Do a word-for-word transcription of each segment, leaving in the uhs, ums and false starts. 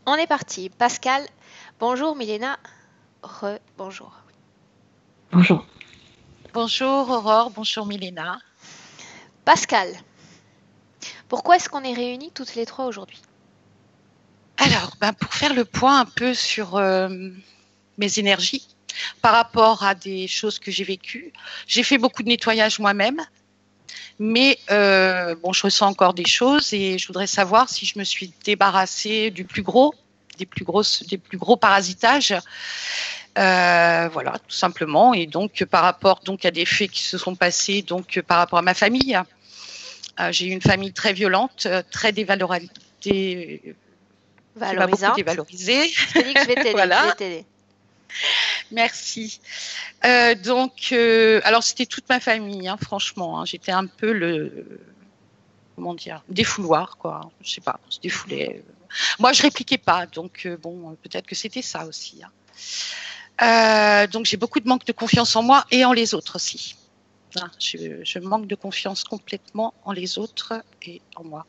On est parti. Pascal, bonjour Milena, re-bonjour. Bonjour. Bonjour Aurore, bonjour Milena. Pascal, pourquoi est-ce qu'on est réunis toutes les trois aujourd'hui? Alors, ben pour faire le point un peu sur euh, mes énergies par rapport à des choses que j'ai vécues, j'ai fait beaucoup de nettoyage moi-même, mais euh, bon, je ressens encore des choses et je voudrais savoir si je me suis débarrassée du plus gros, des plus grosses, des plus gros parasitages. Euh, voilà, tout simplement. Et donc, par rapport donc à des faits qui se sont passés, donc par rapport à ma famille, euh, j'ai eu une famille très violente, très dévalorisée. Qui m'a beaucoup dévalorisée. Je te dis que je vais t'aider. Voilà. Je vais t'aider. Merci. Euh, donc, euh, alors c'était toute ma famille, hein, franchement. Hein, j'étais un peu le, comment dire, défouloir, quoi. Je sais pas, je défoulais. Moi, je répliquais pas, donc euh, bon, peut-être que c'était ça aussi. Hein. Euh, donc, j'ai beaucoup de manque de confiance en moi et en les autres aussi. Hein, je, je manque de confiance complètement en les autres et en moi.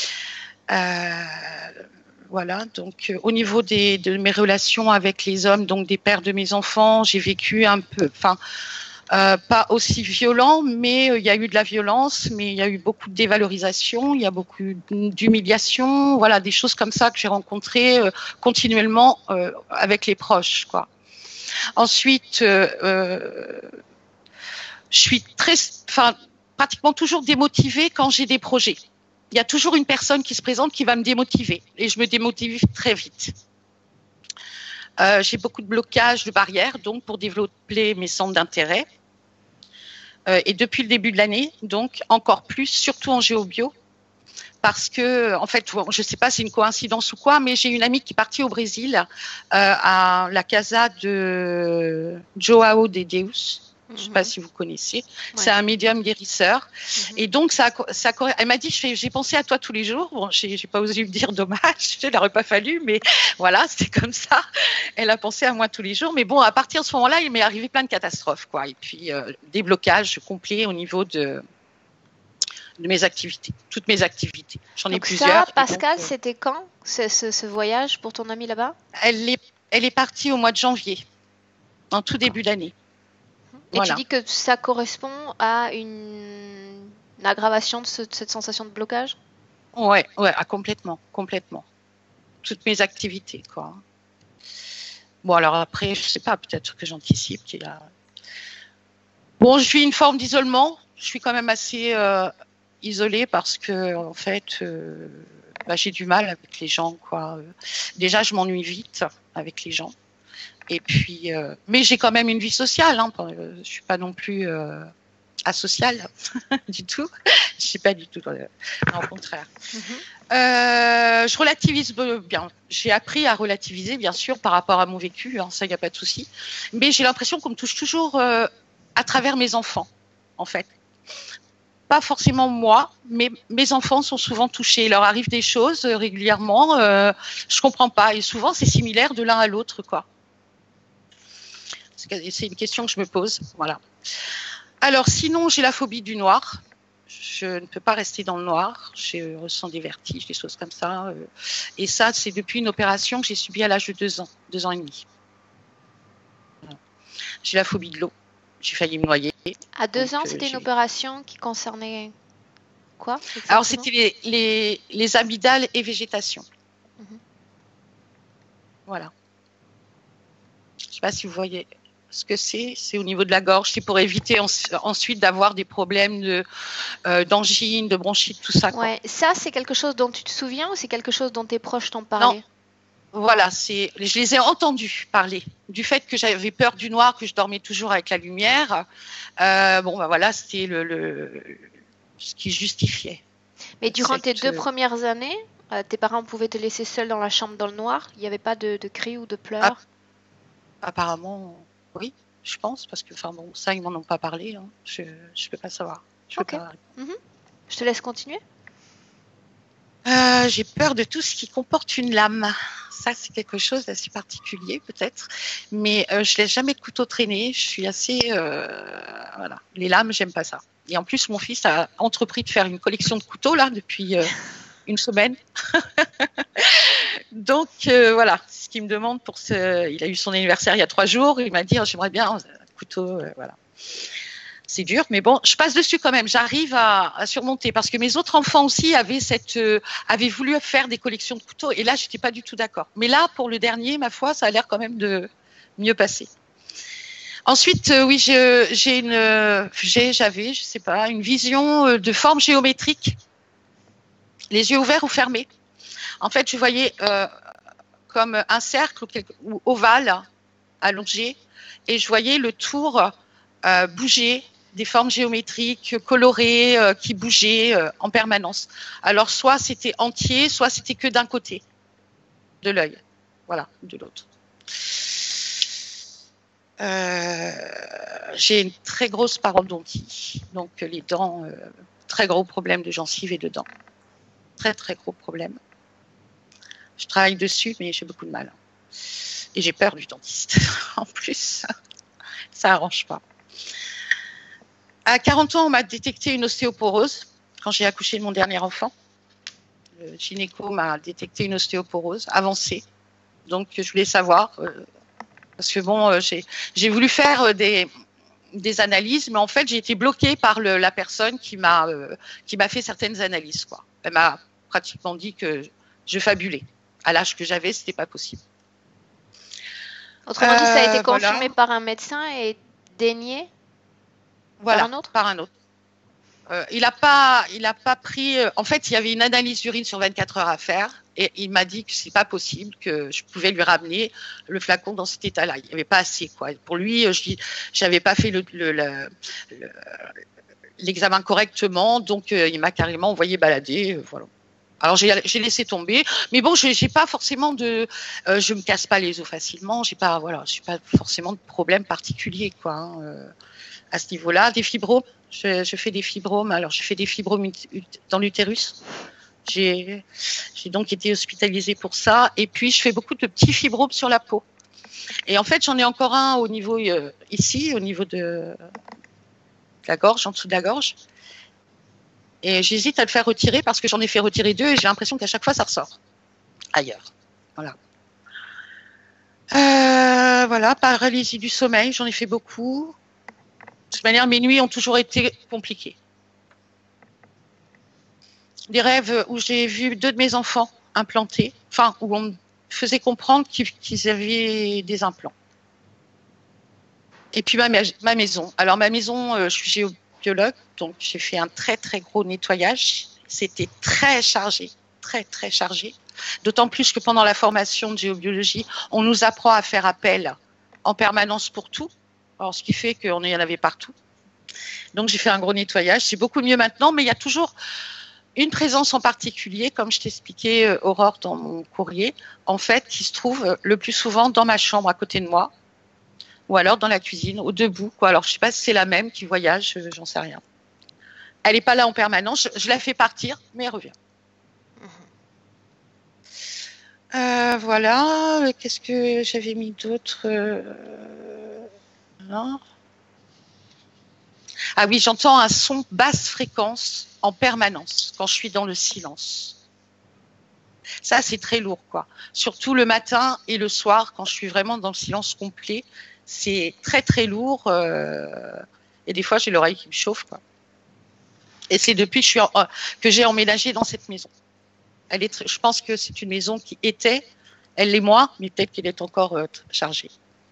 Euh, Voilà, donc euh, au niveau des, de mes relations avec les hommes, donc des pères de mes enfants, j'ai vécu un peu, enfin, euh, pas aussi violent, mais euh, il y a eu de la violence, mais il y a eu beaucoup de dévalorisation, il y a beaucoup d'humiliation, voilà, des choses comme ça que j'ai rencontrées euh, continuellement euh, avec les proches, quoi. Ensuite, euh, euh, je suis très, enfin, pratiquement toujours démotivée quand j'ai des projets. Il y a toujours une personne qui se présente qui va me démotiver et je me démotive très vite. Euh, j'ai beaucoup de blocages, de barrières, donc pour développer mes centres d'intérêt. Euh, et depuis le début de l'année, donc encore plus, surtout en géobio, parce que, en fait, je ne sais pas si c'est une coïncidence ou quoi, mais j'ai une amie qui est partie au Brésil, euh, à la casa de Joao de Deus. Je ne sais pas si vous connaissez. Ouais. C'est un médium guérisseur. Mm-hmm. Et donc, ça, ça, elle m'a dit, j'ai pensé à toi tous les jours. Bon, j'ai pas osé lui dire dommage, il n'aurait pas fallu, mais voilà, c'est comme ça. Elle a pensé à moi tous les jours. Mais bon, à partir de ce moment-là, il m'est arrivé plein de catastrophes, quoi. Et puis, euh, des blocages complets au niveau de, de mes activités, toutes mes activités. J'en ai plusieurs. Ça, Pascal, donc, c'était quand ce, ce, ce voyage pour ton amie là-bas? Elle est, elle est partie au mois de janvier, en tout début d'année. Et voilà. Tu dis que ça correspond à une, une aggravation de, ce, de cette sensation de blocage? Ouais, ouais, ah, complètement, complètement. Toutes mes activités, quoi. Bon, alors après, je sais pas, peut-être que j'anticipe qu'il y a. Bon, je suis une forme d'isolement. Je suis quand même assez euh, isolée parce que, en fait, euh, bah, j'ai du mal avec les gens, quoi. Déjà, je m'ennuie vite avec les gens. Et puis, euh, mais j'ai quand même une vie sociale. Hein. Je suis pas non plus euh, asociale du tout. Je suis pas du tout. Euh, non, au contraire. Mm-hmm. Euh, je relativise bien. J'ai appris à relativiser, bien sûr, par rapport à mon vécu. Hein, ça, il n'y a pas de souci. Mais j'ai l'impression qu'on me touche toujours euh, à travers mes enfants, en fait. Pas forcément moi, mais mes enfants sont souvent touchés. Il leur arrive des choses euh, régulièrement. Euh, je comprends pas. Et souvent, c'est similaire de l'un à l'autre, quoi. C'est une question que je me pose. Voilà. Alors, sinon, j'ai la phobie du noir. Je ne peux pas rester dans le noir. Je ressens des vertiges, des choses comme ça. Et ça, c'est depuis une opération que j'ai subie à l'âge de deux ans, deux ans et demi. Voilà. J'ai la phobie de l'eau. J'ai failli me noyer. À deux Donc, ans, c'était une opération qui concernait quoi? Alors, c'était les, les, les amygdales et végétation. Mm-hmm. Voilà. Je ne sais pas si vous voyez ce que c'est. C'est au niveau de la gorge. C'est pour éviter en, ensuite d'avoir des problèmes de, euh, d'angine, de bronchite, tout ça. Ouais. Ça, c'est quelque chose dont tu te souviens ou c'est quelque chose dont tes proches t'ont parlé? Non. Voilà, c'est, je les ai entendus parler du fait que j'avais peur du noir, que je dormais toujours avec la lumière. Euh, bon, ben voilà, c'était le, le, ce qui justifiait. Mais durant cette... tes deux premières années, euh, tes parents pouvaient te laisser seule dans la chambre dans le noir? Il n'y avait pas de, de cris ou de pleurs? Ah, apparemment, oui, je pense, parce que, enfin bon, ça, ils m'en ont pas parlé. Hein. Je ne peux pas savoir. Je, okay. peux pas... mm-hmm. Je te laisse continuer. Euh, j'ai peur de tout ce qui comporte une lame. Ça, c'est quelque chose d'assez particulier, peut-être. Mais euh, je laisse jamais de couteau traîner. Je suis assez... Euh, voilà. Les lames, j'aime pas ça. Et en plus, mon fils a entrepris de faire une collection de couteaux, là, depuis euh, une semaine. Donc euh, voilà, ce qu'il me demande pour ce. Il a eu son anniversaire il y a trois jours. Il m'a dit oh, j'aimerais bien un couteau. Euh, voilà. C'est dur, mais bon, je passe dessus quand même. J'arrive à, à surmonter parce que mes autres enfants aussi avaient cette, euh, avaient voulu faire des collections de couteaux et là, j'étais pas du tout d'accord. Mais là, pour le dernier, ma foi, ça a l'air quand même de mieux passer. Ensuite, euh, oui, je, j'ai une, j'ai, j'avais, je sais pas, une vision de forme géométrique, les yeux ouverts ou fermés. En fait, je voyais euh, comme un cercle ou, quelque, ou ovale allongé et je voyais le tour euh, bouger, des formes géométriques colorées euh, qui bougeaient euh, en permanence. Alors, soit c'était entier, soit c'était que d'un côté de l'œil, voilà, de l'autre. Euh, j'ai une très grosse parodontie, donc les dents, euh, très gros problème de gencives et de dents. Très, très gros problème. Je travaille dessus, mais j'ai beaucoup de mal. Et j'ai peur du dentiste. En plus, ça arrange pas. À quarante ans, on m'a détecté une ostéoporose quand j'ai accouché de mon dernier enfant. Le gynéco m'a détecté une ostéoporose avancée. Donc, je voulais savoir, euh, parce que bon, euh, j'ai, j'ai voulu faire des, des analyses, mais en fait, j'ai été bloquée par le, la personne qui m'a, euh, qui m'a fait certaines analyses, quoi. Elle m'a pratiquement dit que je fabulais. À l'âge que j'avais, c'était pas possible. Autrement dit, ça a été Euh, confirmé voilà. par un médecin et dénié Voilà, par un autre. par un autre. Euh, il n'a pas, il a pas pris. Euh, en fait, il y avait une analyse d'urine sur vingt-quatre heures à faire, et il m'a dit que c'est pas possible, que je pouvais lui ramener le flacon dans cet état-là. Il n'y avait pas assez, quoi. Pour lui, je n'avais pas fait le, le, le, le, l'examen correctement, donc euh, il m'a carrément envoyé balader. Euh, voilà. Alors j'ai, j'ai laissé tomber, mais bon, je j'ai pas forcément de, euh, je me casse pas les os facilement. J'ai pas, voilà, j'ai pas forcément de problème particulier, quoi. Hein, euh, à ce niveau-là, des fibromes. Je, je fais des fibromes. Alors, je fais des fibromes dans l'utérus. J'ai, j'ai donc été hospitalisée pour ça. Et puis, je fais beaucoup de petits fibromes sur la peau. Et en fait, j'en ai encore un au niveau euh, ici, au niveau de la gorge, en dessous de la gorge. Et j'hésite à le faire retirer parce que j'en ai fait retirer deux et j'ai l'impression qu'à chaque fois, ça ressort ailleurs. Voilà. Euh, voilà, paralysie du sommeil, j'en ai fait beaucoup. De toute manière, mes nuits ont toujours été compliquées. Des rêves où j'ai vu deux de mes enfants implantés, enfin, où on me faisait comprendre qu'ils, qu'ils avaient des implants. Et puis ma, ma maison. Alors ma maison, euh, je suis géobiologue, donc j'ai fait un très très gros nettoyage. C'était très chargé, très très chargé. D'autant plus que pendant la formation de géobiologie, on nous apprend à faire appel en permanence pour tout. Alors, ce qui fait qu'on y en avait partout. Donc j'ai fait un gros nettoyage. C'est beaucoup mieux maintenant, mais il y a toujours une présence en particulier, comme je t'expliquais, euh, Aurore, dans mon courrier, en fait, qui se trouve euh, le plus souvent dans ma chambre à côté de moi, ou alors dans la cuisine, au debout, quoi. Alors, je sais pas si c'est la même qui voyage, euh, j'en sais rien. Elle n'est pas là en permanence, je, je la fais partir, mais elle revient. Euh, voilà, qu'est-ce que j'avais mis d'autre euh... Non. Ah oui, j'entends un son basse fréquence en permanence quand je suis dans le silence. Ça, c'est très lourd, quoi. Surtout le matin et le soir, quand je suis vraiment dans le silence complet, c'est très, très lourd. Euh, et des fois, j'ai l'oreille qui me chauffe, quoi. Et c'est depuis que, je suis en, que j'ai emménagé dans cette maison. Elle est, je pense que c'est une maison qui était, elle l'est moins, mais peut-être qu'elle est encore euh, chargée.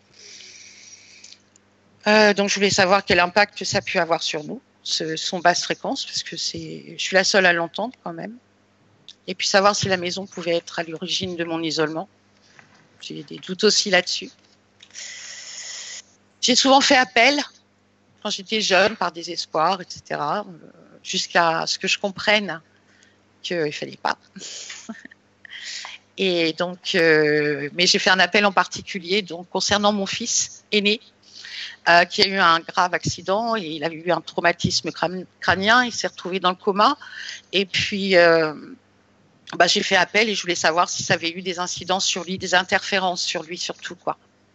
Euh, donc, je voulais savoir quel impact ça a pu avoir sur nous, ce son basse fréquence, parce que c'est, je suis la seule à l'entendre quand même. Et puis savoir si la maison pouvait être à l'origine de mon isolement. J'ai des doutes aussi là-dessus. J'ai souvent fait appel, quand j'étais jeune, par désespoir, et cetera, jusqu'à ce que je comprenne qu'il ne fallait pas. Et donc, euh, mais j'ai fait un appel en particulier donc, concernant mon fils aîné, euh, qui a eu un grave accident et il a eu un traumatisme crânien, il s'est retrouvé dans le coma. Et puis... Euh, Bah, j'ai fait appel et je voulais savoir si ça avait eu des incidences sur lui, des interférences sur lui surtout, quoi.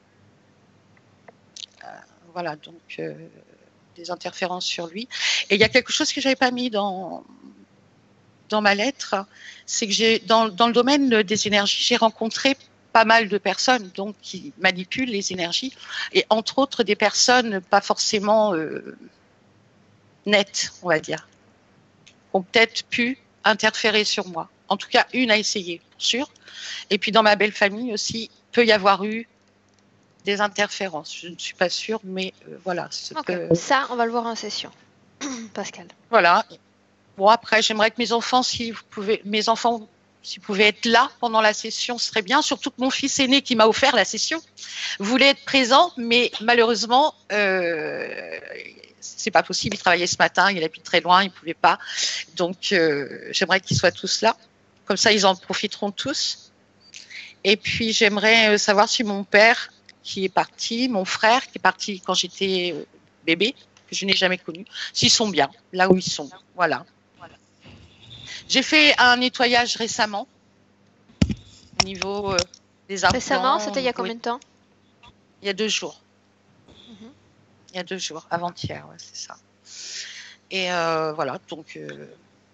Euh, voilà, donc euh, des interférences sur lui. Et il y a quelque chose que j'avais pas mis dans dans ma lettre, c'est que j'ai dans, dans le domaine des énergies, j'ai rencontré pas mal de personnes donc qui manipulent les énergies et entre autres des personnes pas forcément euh, nettes, on va dire, qui ont peut-être pu interférer sur moi. En tout cas, une a essayé, pour sûr. Et puis dans ma belle famille aussi, peut y avoir eu des interférences. Je ne suis pas sûre, mais euh, voilà. Okay. Peut... Ça, on va le voir en session, Pascal. Voilà. Bon, après, j'aimerais que mes enfants, si vous pouvez, mes enfants, s'ils pouvaient être là pendant la session, ce serait bien. Surtout que mon fils aîné qui m'a offert la session voulait être présent, mais malheureusement, euh, c'est pas possible. Il travaillait ce matin, il habite très loin, il pouvait pas. Donc, euh, j'aimerais qu'ils soient tous là. Comme ça, ils en profiteront tous. Et puis, j'aimerais savoir si mon père, qui est parti, mon frère, qui est parti quand j'étais bébé, que je n'ai jamais connu, s'ils sont bien, là où ils sont. Voilà. J'ai fait un nettoyage récemment, au niveau euh, des implants. Récemment, c'était il y a combien oui. de temps? Il y a deux jours. Mm-hmm. Il y a deux jours, avant-hier, ouais, c'est ça. Et euh, voilà, donc... Euh,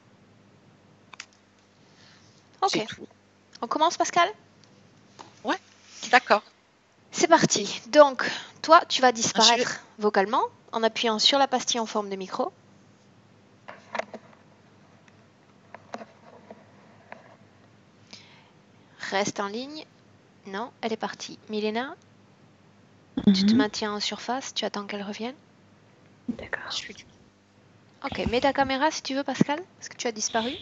ok. C'est tout. On commence, Pascal? Ouais, d'accord. C'est parti. Donc, toi, tu vas disparaître Je... vocalement en appuyant sur la pastille en forme de micro. Reste en ligne. Non, elle est partie. Milena, mm-hmm. Tu te maintiens en surface, tu attends qu'elle revienne. D'accord. Je suis... Ok, mets ta caméra si tu veux, Pascal, parce que tu as disparu.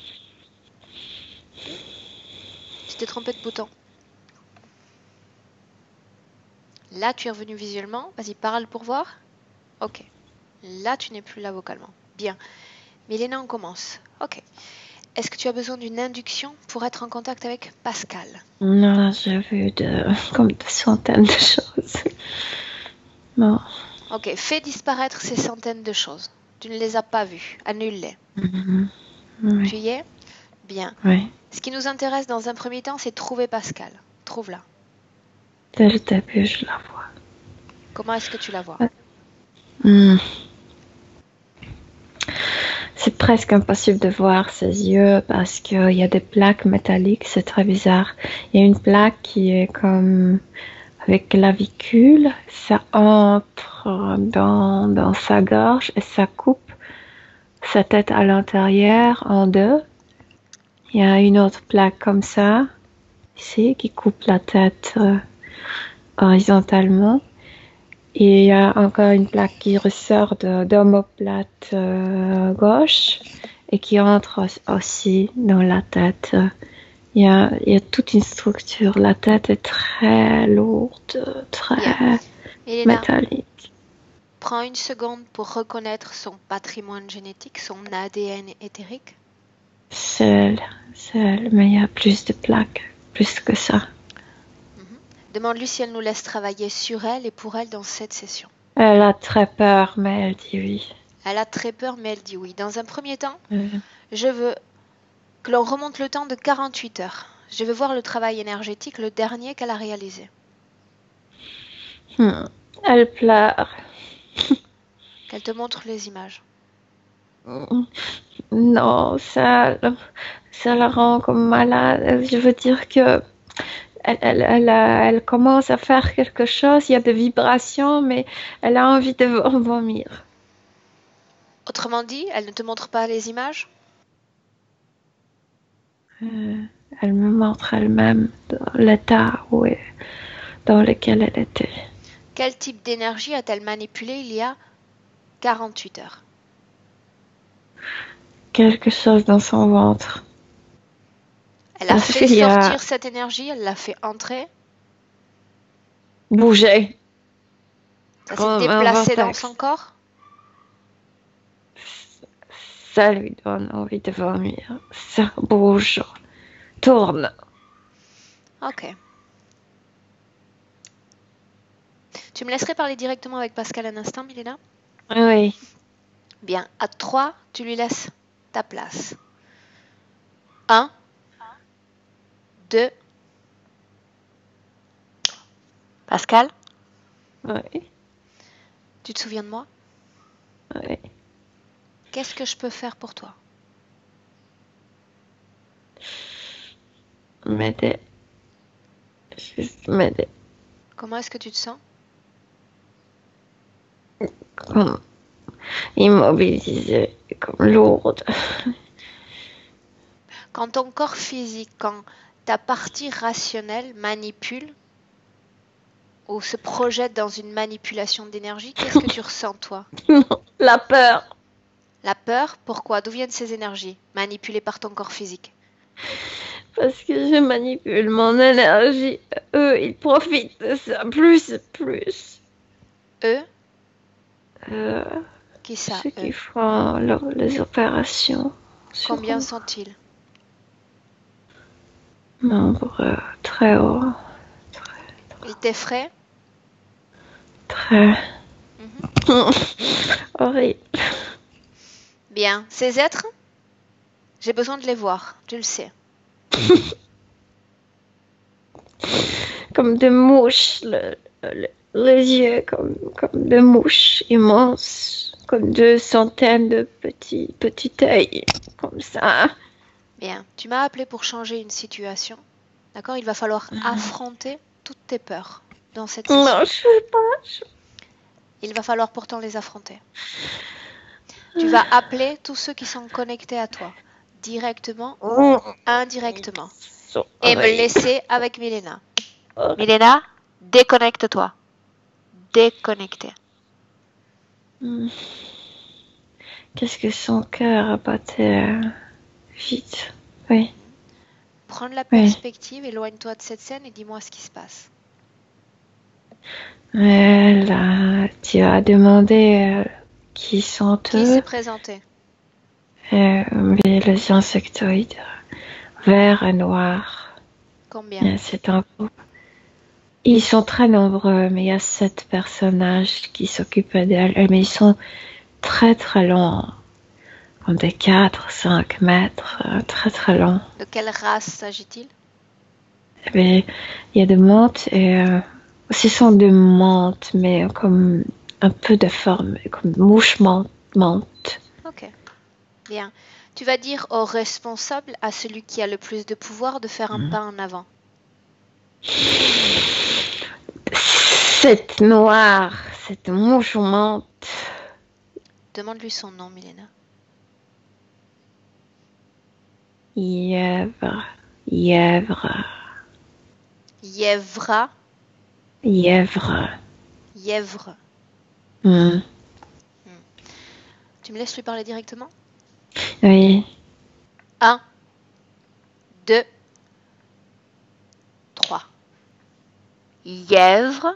Tu t'es trompé de bouton. Là, tu es revenu visuellement. Vas-y, parle pour voir. Ok. Là, tu n'es plus là vocalement. Bien. Milena, on commence. Ok. Est-ce que tu as besoin d'une induction pour être en contact avec Pascal? Non, j'ai vu de, comme des centaines de choses. Non. Ok, fais disparaître ces centaines de choses. Tu ne les as pas vues. Annule-les. Mm-hmm. Oui. Tu y es? Bien. Oui. Ce qui nous intéresse dans un premier temps, c'est trouver Pascal. Trouve-la. Dès le début, je la vois. Comment est-ce que tu la vois? Mm. C'est presque impossible de voir ses yeux parce qu'il y a des plaques métalliques, c'est très bizarre. Il y a une plaque qui est comme avec clavicule, ça entre dans, dans sa gorge et ça coupe sa tête à l'intérieur en deux. Il y a une autre plaque comme ça, ici, qui coupe la tête euh, horizontalement. Et il y a encore une plaque qui ressort de l'omoplate euh, gauche et qui entre aussi dans la tête. Il y a, il y a toute une structure. La tête est très lourde, très yeah. métallique. Prends une seconde pour reconnaître son patrimoine génétique, son A D N éthérique. C'est elle, c'est elle, mais il y a plus de plaques, plus que ça. Demande-lui si elle nous laisse travailler sur elle et pour elle dans cette session. Elle a très peur, mais elle dit oui. Elle a très peur, mais elle dit oui. Dans un premier temps, euh. je veux que l'on remonte le temps de quarante-huit heures. Je veux voir le travail énergétique, le dernier qu'elle a réalisé. Hmm. Elle pleure. Qu'elle te montre les images. Non, ça, ça la rend comme malade. Je veux dire que Elle, elle, elle, elle commence à faire quelque chose, il y a des vibrations, mais elle a envie de vomir. Autrement dit, elle ne te montre pas les images? euh, Elle me montre elle-même l'état où est, dans lequel elle était. Quel type d'énergie a-t-elle manipulé il y a quarante-huit heures? Quelque chose dans son ventre. Elle a fait sortir a... cette énergie, elle l'a fait entrer. Bouger. Ça s'est déplacé dans son corps. Ça lui donne envie de vomir. Ça bouge, tourne. Ok. Tu me laisserais parler directement avec Pascal un instant, Milena? Oui. Bien, à trois, tu lui laisses ta place. Un. Deux. Pascal? Oui. Tu te souviens de moi? Oui. Qu'est-ce que je peux faire pour toi? M'aider. Juste m'aider. Comment est-ce que tu te sens? Comme immobilisée, comme lourde. Quand ton corps physique, quand ta partie rationnelle manipule ou se projette dans une manipulation d'énergie, qu'est-ce que tu ressens toi? La peur. La peur, pourquoi? D'où viennent ces énergies manipulées par ton corps physique? Parce que je manipule mon énergie. Eux, ils profitent de ça plus et plus. Eux? Euh, Qui ça, ceux qui eux? font leur- les opérations. sur Combien eux. sont-ils? Nombre très haut. Ils t'effraient? Très Mhm. horrible. Bien. Ces êtres, j'ai besoin de les voir, tu le sais. Comme des mouches. le- le- les yeux comme, comme des mouches immenses. Comme deux centaines de petits, petits œils. Comme ça. Bien. Tu m'as appelé pour changer une situation. D'accord? Il va falloir affronter toutes tes peurs dans cette session. Non, je sais pas. je- Il va falloir pourtant les affronter. Tu vas appeler tous ceux qui sont connectés à toi, directement ou indirectement, So- et me horrible. laisser avec Milena. Horrible. Milena, déconnecte-toi. Déconnecté. Hmm. Qu'est-ce que son cœur a battu euh, vite. Oui. Prends de la Oui. perspective, éloigne-toi de cette scène et dis-moi ce qui se passe. Euh, là, tu as demandé euh, qui sont Qui eux. s'est présenté? Euh, mais les insectoïdes. Vert et noir. Combien? Euh, C'est un groupe. Ils sont très nombreux, mais il y a sept personnages qui s'occupent d'elles. Mais ils sont très très longs. Comme des quatre, cinq mètres. euh, Très très longs. De quelle race s'agit-il? Mais il y a des menthes et euh, ce sont des menthes, mais comme un peu de forme, comme mouche menthe. menthe. Ok. Bien. Tu vas dire au responsable, à celui qui a le plus de pouvoir, de faire un pas en avant. Cette noire, cette mouche menthe. Demande-lui son nom, Milena. Yèvre, yèvre, Yèvra, yèvre. Yèvre. Hmm. Tu me laisses lui parler directement? Oui, Un, deux, trois. Yèvre.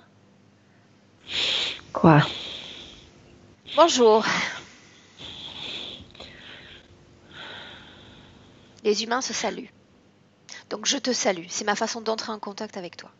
quoi? Bonjour. Les humains se saluent. Donc je te salue. C'est ma façon d'entrer en contact avec toi.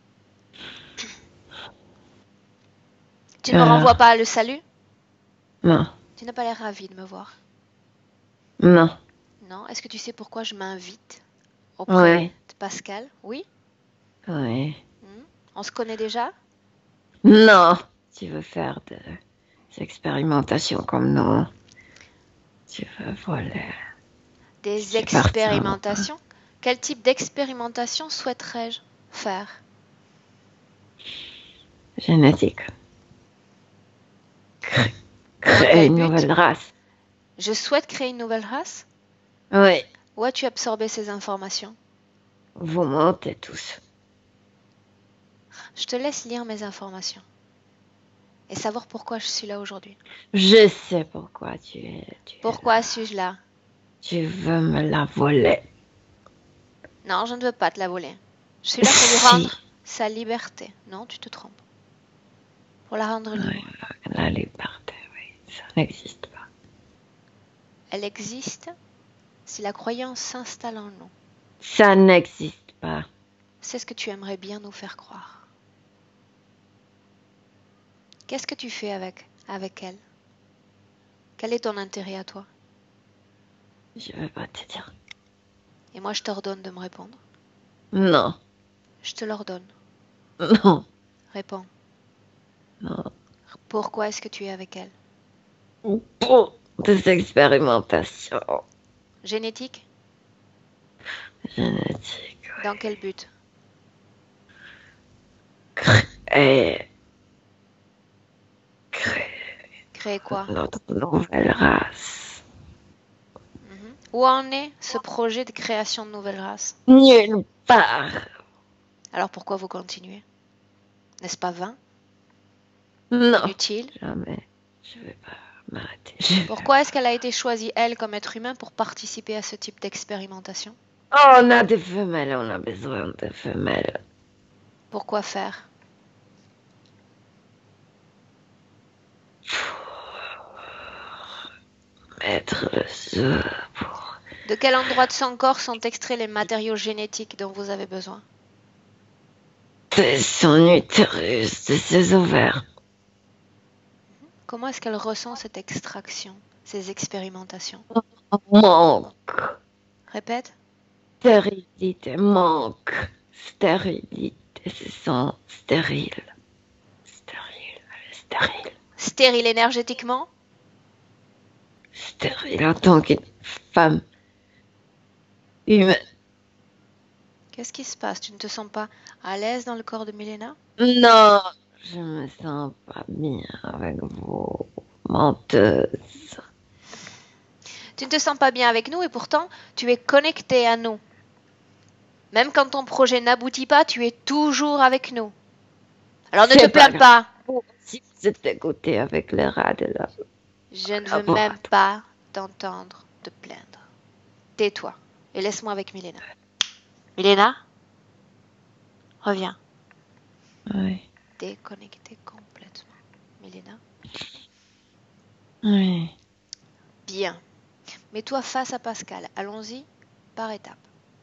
Tu ne me Euh. renvoies pas le salut? Non, Tu n'as pas l'air ravi de me voir. non, Non? Est-ce que tu sais pourquoi je m'invite auprès oui, de Pascal? Oui? oui. Hmm? On se connaît déjà? Non, tu veux faire des expérimentations comme nous. Tu veux voler. Des C'est parti, hein. expérimentations? Quel type d'expérimentation souhaiterais-je faire? Génétique. Cré- Dans Créer quel une but? nouvelle race. Je souhaite créer une nouvelle race? Oui, Où as-tu absorbé ces informations? vous montez tous. Je te laisse lire mes informations et savoir pourquoi je suis là aujourd'hui. Je sais pourquoi tu es. Tu es Pourquoi là. suis-je là? Tu veux me la voler. Non, je ne veux pas te la voler. Je suis là pour lui Si. rendre sa liberté. Non, tu te trompes. Pour la rendre libre. Oui, la liberté, oui, ça n'existe pas. Elle existe si la croyance s'installe en nous. Ça n'existe pas. C'est ce que tu aimerais bien nous faire croire. Qu'est-ce que tu fais avec, avec elle? Quel est ton intérêt à toi? Je vais pas te dire. Et moi, je t'ordonne de me répondre. Non, Je te l'ordonne. non, Réponds. non. Pourquoi est-ce que tu es avec elle? Pour des expérimentations. Génétique? génétique. Oui. Dans quel but? Créer, créer Créer quoi? notre nouvelle race. Mhm. Où en est ce projet de création de nouvelle race? Nulle part. Alors pourquoi vous continuez? N'est-ce pas vain? Non, Inutile? jamais. Je vais pas m'arrêter. Je vais Pourquoi pas. est-ce qu'elle a été choisie, elle, comme être humain, pour participer à ce type d'expérimentation? Oh, on a des femelles, on a besoin de femelles. Pourquoi faire? Mettre le zoo pour... De quel endroit de son corps sont extraits les matériaux génétiques dont vous avez besoin? de son utérus, de ses ovaires. Comment est-ce qu'elle ressent cette extraction, ces expérimentations? Manque. Répète. Stérilité, manque. Stérilité, se sent stérile. Stérile, elle est stérile. Stérile énergétiquement? Stérile en tant qu'une femme humaine. Qu'est-ce qui se passe? Tu ne te sens pas à l'aise dans le corps de Milena? Non, je me sens pas bien avec vos menteuses. Tu ne te sens pas bien avec nous et pourtant tu es connecté à nous. Même quand ton projet n'aboutit pas, tu es toujours avec nous. Alors ne te plains pas. Si vous êtes dégoûté avec les rats de la... Je ne veux même pas t'entendre te plaindre. Tais-toi et laisse-moi avec Milena. Milena, reviens. Oui. Déconnecté complètement. Milena. Oui. Bien. Mets-toi face à Pascal. Allons-y par étapes.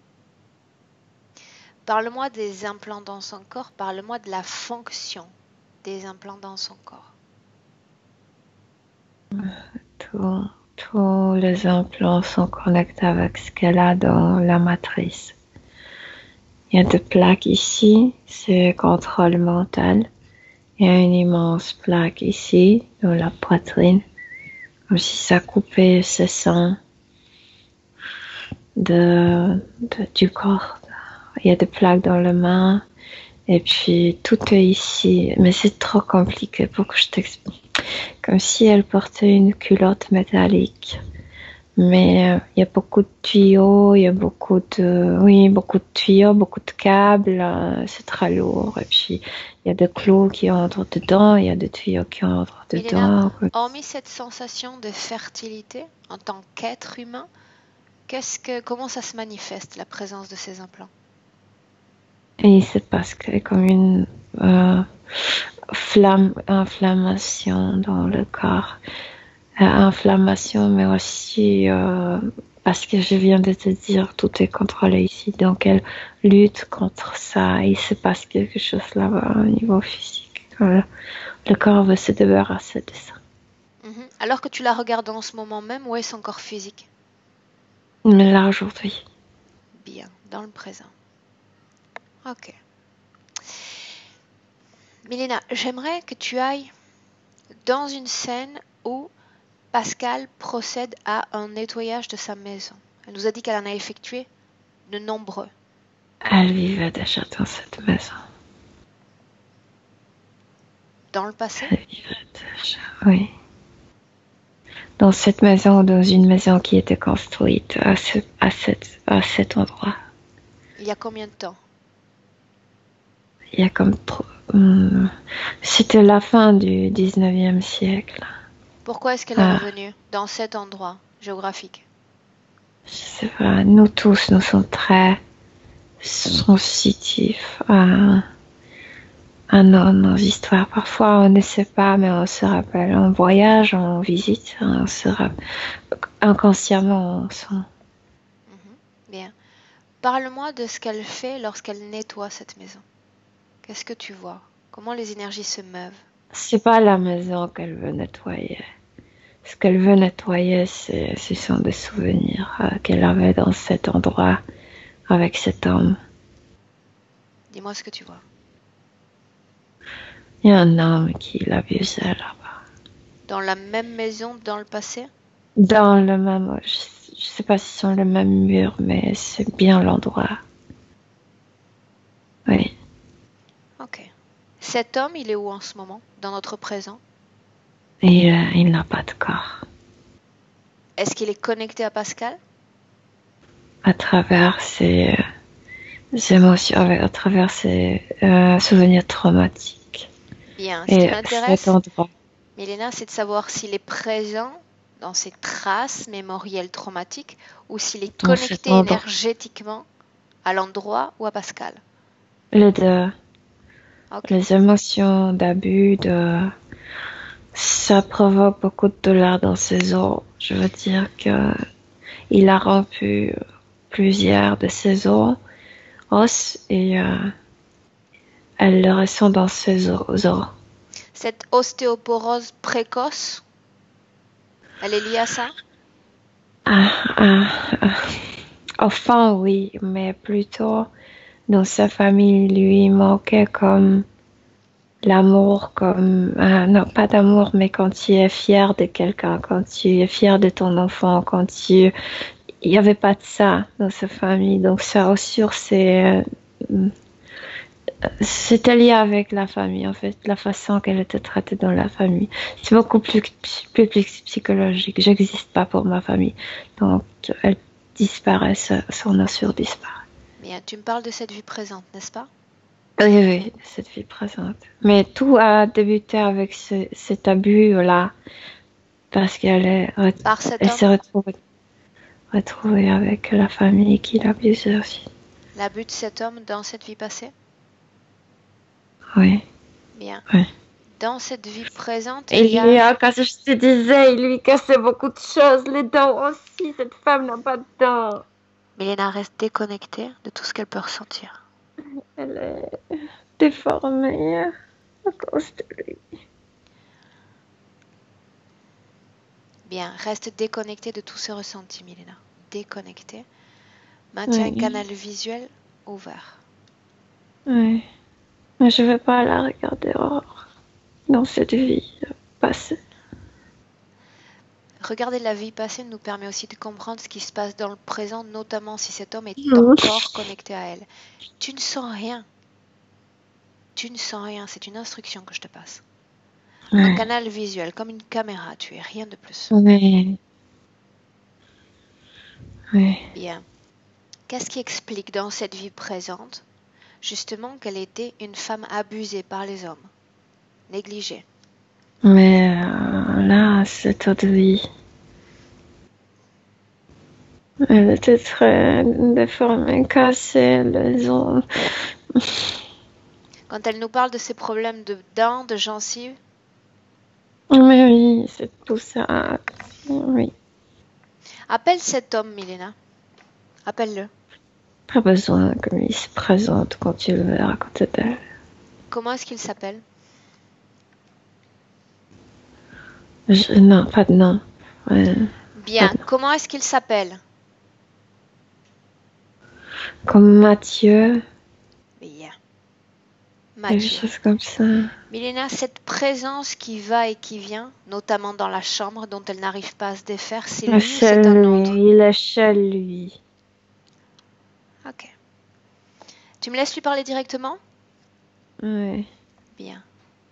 Parle-moi des implants dans son corps. Parle-moi de la fonction des implants dans son corps. Tous, tous les implants sont connectés avec ce qu'elle a dans la matrice. Il y a des plaques ici, c'est contrôle mental. Il y a une immense plaque ici, dans la poitrine, comme si ça coupait ses seins de, de, du corps. Il y a des plaques dans les mains, et puis tout est ici. Mais c'est trop compliqué pour que je t'explique. Comme si elle portait une culotte métallique. Mais euh, il y a beaucoup de tuyaux, il y a beaucoup de, oui, beaucoup de tuyaux, beaucoup de câbles, euh, c'est très lourd. Et puis, il y a des clous qui entrent dedans, il y a des tuyaux qui entrent dedans. Milena, hormis cette sensation de fertilité en tant qu'être humain, qu'est-ce que, comment ça se manifeste, la présence de ces implants? Et il se passe comme une euh, flamme, inflammation dans le corps. Euh, inflammation, mais aussi euh, parce que je viens de te dire, tout est contrôlé ici. Donc elle lutte contre ça. Il se passe quelque chose là-bas au niveau physique. Voilà. Le corps veut se débarrasser de ça. Mm-hmm. Alors que tu la regardes en ce moment même, où est son corps physique? Mais là aujourd'hui. Bien, dans le présent. Ok. Milena, j'aimerais que tu ailles dans une scène où Pascal procède à un nettoyage de sa maison. Elle nous a dit qu'elle en a effectué de nombreux. Elle vivait déjà dans cette maison. Dans le passé? Elle vivait déjà, oui. Dans cette maison, dans une maison qui était construite à, ce, à, cette, à cet endroit. Il y a combien de temps? Il y a comme trop... Hum, c'était la fin du dix-neuvième siècle. Pourquoi est-ce qu'elle est Ah. revenue dans cet endroit géographique? Je sais pas, nous tous, nous sommes très sensitifs à, à nos, nos histoires. Parfois, on ne sait pas, mais on se rappelle. On voyage, on visite, on se rappelle. Inconsciemment, on sent. Mm-hmm. Bien. Parle-moi de ce qu'elle fait lorsqu'elle nettoie cette maison. Qu'est-ce que tu vois? Comment les énergies se meuvent? C'est pas la maison qu'elle veut nettoyer. Ce qu'elle veut nettoyer, c'est, ce sont des souvenirs euh, qu'elle avait dans cet endroit avec cet homme. Dis-moi ce que tu vois. Il y a un homme qui l'abusait là-bas. Dans la même maison dans le passé? Dans le même... Je, je sais pas si ce sont les mêmes murs, mais c'est bien l'endroit. Oui. Ok. Cet homme, il est où en ce moment, dans notre présent? Et euh, il n'a pas de corps. Est-ce qu'il est connecté à Pascal? À travers ses, euh, ses émotions, à travers ses euh, souvenirs traumatiques. Bien. Ce qui Et cet m'intéresse, endroit. Milena, c'est de savoir s'il est présent dans ses traces mémorielles traumatiques ou s'il est Dans cet connecté endroit. énergétiquement à l'endroit ou à Pascal. Les deux. Ok. Les émotions d'abus, de... ça provoque beaucoup de douleur dans ses os. Je veux dire que il a rompu plusieurs de ses os, os et euh, elle le ressent dans ses os. os. Cette ostéoporose précoce, elle est liée à ça? Ah, ah, ah. Enfin, oui, mais plutôt dans sa famille, lui manquait comme l'amour, comme, ah, non, pas d'amour, mais quand tu es fier de quelqu'un, quand tu es fier de ton enfant, quand tu, il n'y avait pas de ça dans sa famille. Donc, ça assure, c'est, euh, c'était lié avec la famille, en fait, la façon qu'elle était traitée dans la famille. C'est beaucoup plus, plus, plus psychologique. J'existe pas pour ma famille. Donc, elle disparaît, son assure disparaît. Bien, tu me parles de cette vie présente, n'est-ce pas? Oui, oui, cette vie présente. Mais tout a débuté avec ce, cet abus-là, parce qu'elle est, Par cet elle homme? s'est retrouvée, retrouvée avec la famille qui l'abusait aussi. L'abus de cet homme dans cette vie passée? Oui, Bien. oui. Dans cette vie présente, Et il y lui, a... quand je te disais, il lui cassait beaucoup de choses, les dents aussi. Cette femme n'a pas de dents. Milena reste déconnectée de tout ce qu'elle peut ressentir. Elle est déformée à cause de lui. Bien, reste déconnectée de tous ces ressentis, Milena. Déconnectée. Maintiens un Oui, canal visuel ouvert. oui. Mais je ne veux pas la regarder hors dans cette vie passée. Regarder la vie passée nous permet aussi de comprendre ce qui se passe dans le présent, notamment si cet homme est Mmh. encore connecté à elle. Tu ne sens rien. Tu ne sens rien, c'est une instruction que je te passe. Ouais. Un canal visuel, comme une caméra, tu es rien de plus. Oui. Oui. Bien. Qu'est-ce qui explique dans cette vie présente, justement, qu'elle était une femme abusée par les hommes, négligée? Mais euh, là, cette autre vie, elle était très déformée, cassée, les os. Quand elle nous parle de ses problèmes de dents, de gencives, Mais oui, c'est tout ça. Oui. appelle cet homme, Milena. Appelle-le. Pas besoin qu'il se présente quand tu le verras à côté d'elle. Comment est-ce qu'il s'appelle? Je... Non, pas de nom. Ouais. Bien. Pas de nom. Comment est-ce qu'il s'appelle? Comme Mathieu, Bien. quelque Mathieu. chose comme ça. Milena, cette présence qui va et qui vient, notamment dans la chambre dont elle n'arrive pas à se défaire, c'est lui ou Chez c'est un lui, autre? il est chez lui. Ok. Tu me laisses lui parler directement? Oui. Bien.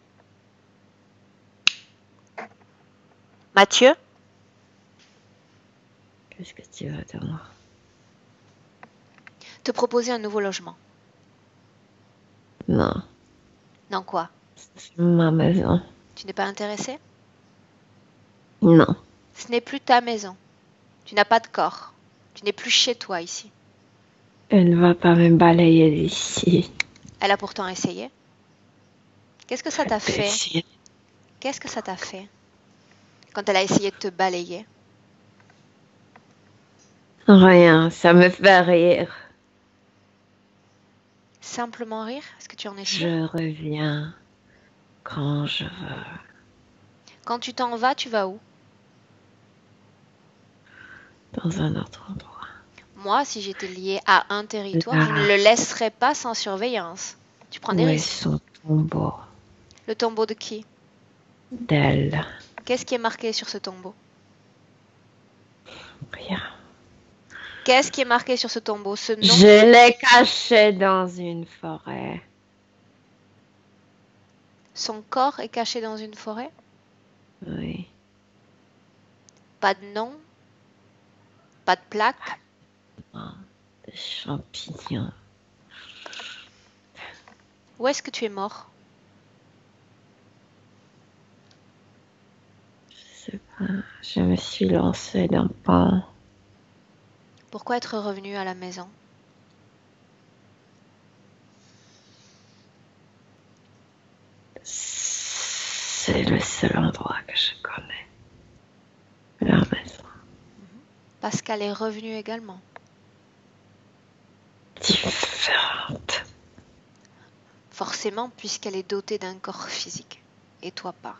Mathieu? Qu'est-ce que tu veux de moi? Te proposer un nouveau logement. Non, Non quoi? c'est ma maison. Tu n'es pas intéressé? Non. Ce n'est plus ta maison. Tu n'as pas de corps. Tu n'es plus chez toi ici. Elle ne va pas me balayer d'ici. Elle a pourtant essayé. Qu'est-ce que ça t'a fait? Essayer. Qu'est-ce que ça t'a fait quand elle a essayé de te balayer? Rien, ça me fait rire. Simplement rire? Est-ce que tu en es sûr? Je reviens quand je veux. Quand tu t'en vas, tu vas où? Dans un autre endroit. Moi, si j'étais liée à un territoire, Là. je ne le laisserais pas sans surveillance. Tu prends des Où est risques. son tombeau? Le tombeau de qui? D'elle. Qu'est-ce qui est marqué sur ce tombeau? Rien. Qu'est-ce qui est marqué sur ce tombeau? Ce nom? Je l'ai caché dans une forêt. Son corps est caché dans une forêt? Oui. Pas de nom? Pas de plaque? Oh, des champignons. Où est-ce que tu es mort? Je sais pas. Je me suis lancée d'un pont. Pourquoi être revenu à la maison? C'est le seul endroit que je connais. La maison. Pascal est revenu également. Différente. Forcément, puisqu'elle est dotée d'un corps physique. Et toi pas.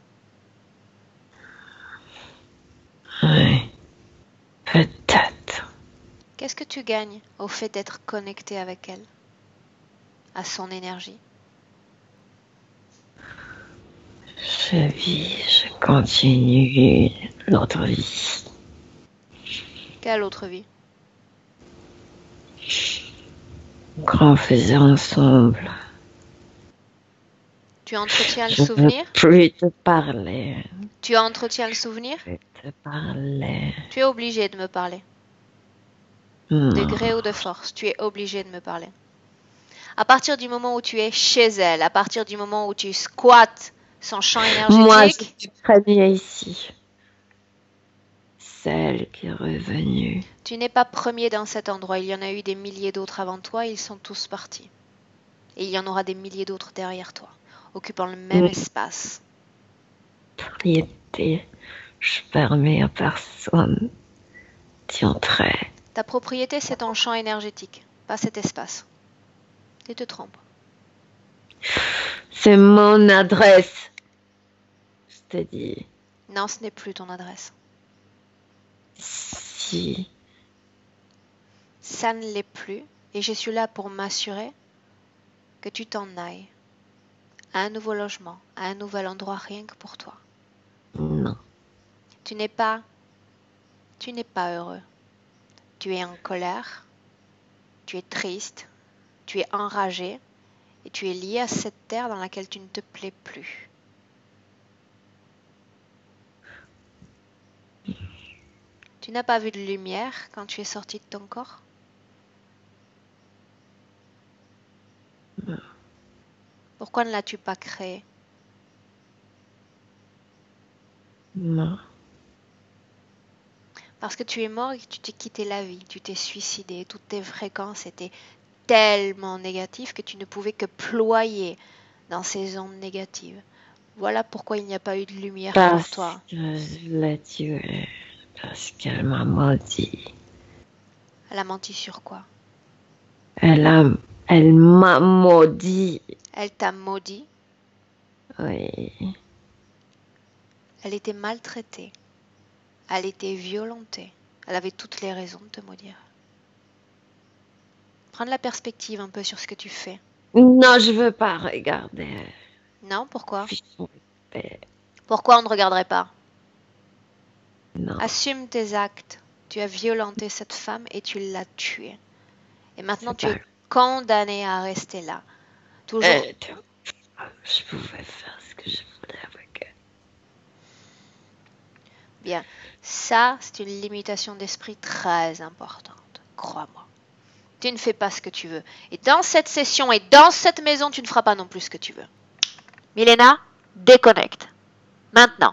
Oui. Peut-être. Qu'est-ce que tu gagnes au fait d'être connecté avec elle? À son énergie? Je vis, je continue l'autre vie. Quelle autre vie? Qu'on faisait ensemble. Tu entretiens le Je souvenir? veux plus te parler. Tu entretiens le souvenir? Je veux te parler. Tu es obligé de me parler. Non. De gré ou de force, tu es obligé de me parler. À partir du moment où tu es chez elle, à partir du moment où tu squattes son champ énergétique... Moi, je suis très bien ici. Celle qui est revenue. Tu n'es pas premier dans cet endroit. Il y en a eu des milliers d'autres avant toi. Ils sont tous partis. Et il y en aura des milliers d'autres derrière toi, occupant le même Oui. espace. Propriété. Je permets à personne d'y entrer. Ta propriété, c'est ton champ énergétique, pas cet espace. Tu te trompes. C'est mon adresse. Je te dis. Non, ce n'est plus ton adresse. Si. Ça ne l'est plus. Et je suis là pour m'assurer que tu t'en ailles. À un nouveau logement, à un nouvel endroit, rien que pour toi. Non. Tu n'es pas... Tu n'es pas heureux. Tu es en colère. Tu es triste. Tu es enragé. Et tu es lié à cette terre dans laquelle tu ne te plais plus. Tu n'as pas vu de lumière quand tu es sorti de ton corps? Non. Pourquoi ne l'as-tu pas créé? Non. Parce que tu es mort et que tu t'es quitté la vie, tu t'es suicidé, toutes tes fréquences étaient tellement négatives que tu ne pouvais que ployer dans ces ondes négatives. Voilà pourquoi il n'y a pas eu de lumière Parce pour toi. que je l'ai tuée. Parce qu'elle m'a maudit. Elle a menti sur quoi? Elle a, elle m'a maudit. Elle t'a maudit, Oui. elle était maltraitée, elle était violentée, elle avait toutes les raisons de te maudire. Prends de la perspective un peu sur ce que tu fais. Non, je veux pas regarder. Non, pourquoi? Fichons de paix. Pourquoi on ne regarderait pas? Non. Assume tes actes. Tu as violenté cette femme et tu l'as tuée. Et maintenant, C'est tu pas- es condamné à rester là. Toujours. Elle était- Je pouvais faire ce que je voulais avec elle. Bien. Ça, c'est une limitation d'esprit très importante. Crois-moi. Tu ne fais pas ce que tu veux. Et dans cette session et dans cette maison, tu ne feras pas non plus ce que tu veux. Milena, déconnecte. Maintenant.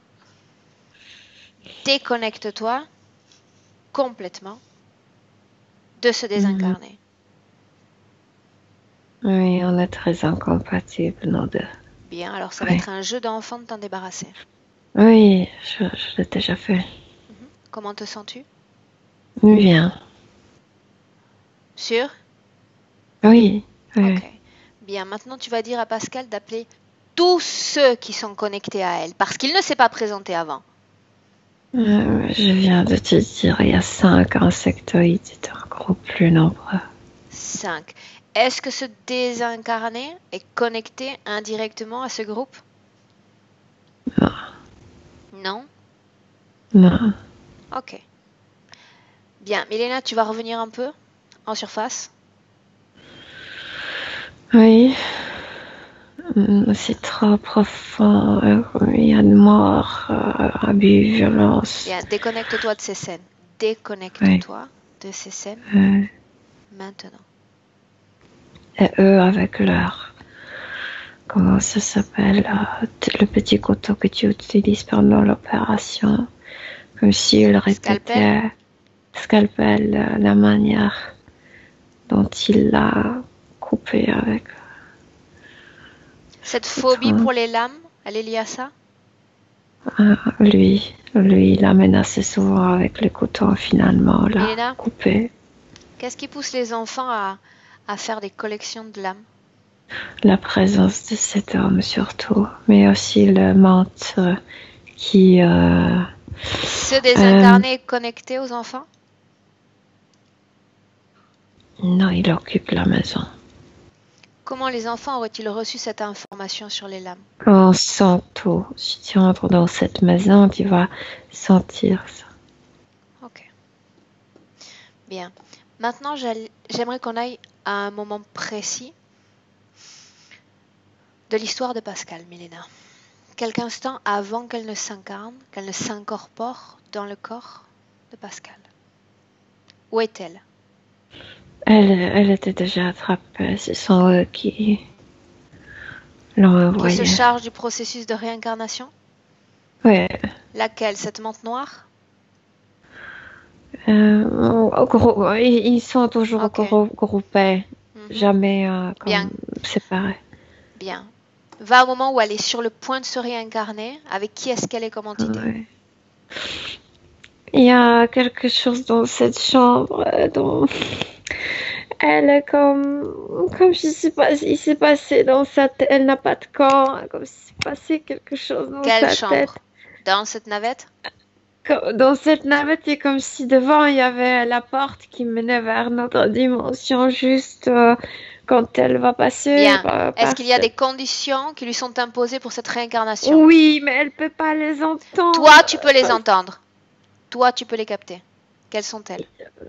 Déconnecte-toi complètement de ce désincarné. Oui, on est très incompatibles, nos deux. Bien, alors ça va Oui. être un jeu d'enfant de t'en débarrasser. Oui, je, je l'ai déjà fait. Comment te sens-tu? Bien. Sûr? Oui. oui. Ok. Bien, maintenant tu vas dire à Pascal d'appeler tous ceux qui sont connectés à elle, parce qu'il ne s'est pas présenté avant. Euh, je viens de te dire, il y a cinq insectoïdes, c'est un groupe plus nombreux. cinq. Est-ce que ce désincarné est connecté indirectement à ce groupe? Non. Non? Non. Ok. Bien, Milena, tu vas revenir un peu en surface. Oui. C'est trop profond. Il y a de mort, euh, abus, violence. Bien, déconnecte-toi de ces scènes. Déconnecte-toi oui. de ces scènes euh, maintenant. Et eux avec leur... Comment ça s'appelle, le petit couteau que tu utilises pendant l'opération. Comme s'il répétait, scalpel, la manière dont il l'a coupé avec. Cette phobie pour les lames, elle est liée à ça? Ah, lui, lui, il a menacé souvent avec le couteau, finalement, l'a Milena, coupé. Qu'est-ce qui pousse les enfants à, à faire des collections de lames? La présence de cet homme surtout, mais aussi le manque qui... Euh, Se désincarner euh, connecté aux enfants? Non, il occupe la maison. Comment les enfants auraient-ils reçu cette information sur les lames? On sent tout. Si tu entres dans cette maison, tu vas sentir ça. Ok. Bien. Maintenant, j'aimerais qu'on aille à un moment précis de l'histoire de Pascal, Milena. Quelques instants avant qu'elle ne s'incarne, qu'elle ne s'incorpore dans le corps de Pascal. Où est-elle? Elle, elle était déjà attrapée. Ce sont eux qui l'ont envoyée. Qui se charge du processus de réincarnation? Oui. Laquelle? Cette menthe noire? euh, gros, Ils sont toujours okay. groupés, mm-hmm. Jamais euh, comme Bien. séparés. Bien. Va au moment où elle est sur le point de se réincarner. Avec qui est-ce qu'elle est comme entité? Ouais. Il y a quelque chose dans cette chambre dont elle est comme comme si s'est passé, il s'est passé dans sa tête. Elle n'a pas de corps, comme s'il s'est passé quelque chose dans Quelle sa chambre? tête. Dans cette navette? Dans cette navette, c'est comme si devant il y avait la porte qui menait vers notre dimension juste euh, quand elle va passer. Bien. Par, par Est-ce qu'il y a cette... des conditions qui lui sont imposées pour cette réincarnation? Oui, mais elle peut pas les entendre. Toi, tu peux les parce... entendre. Toi, tu peux les capter. Quelles sont-elles?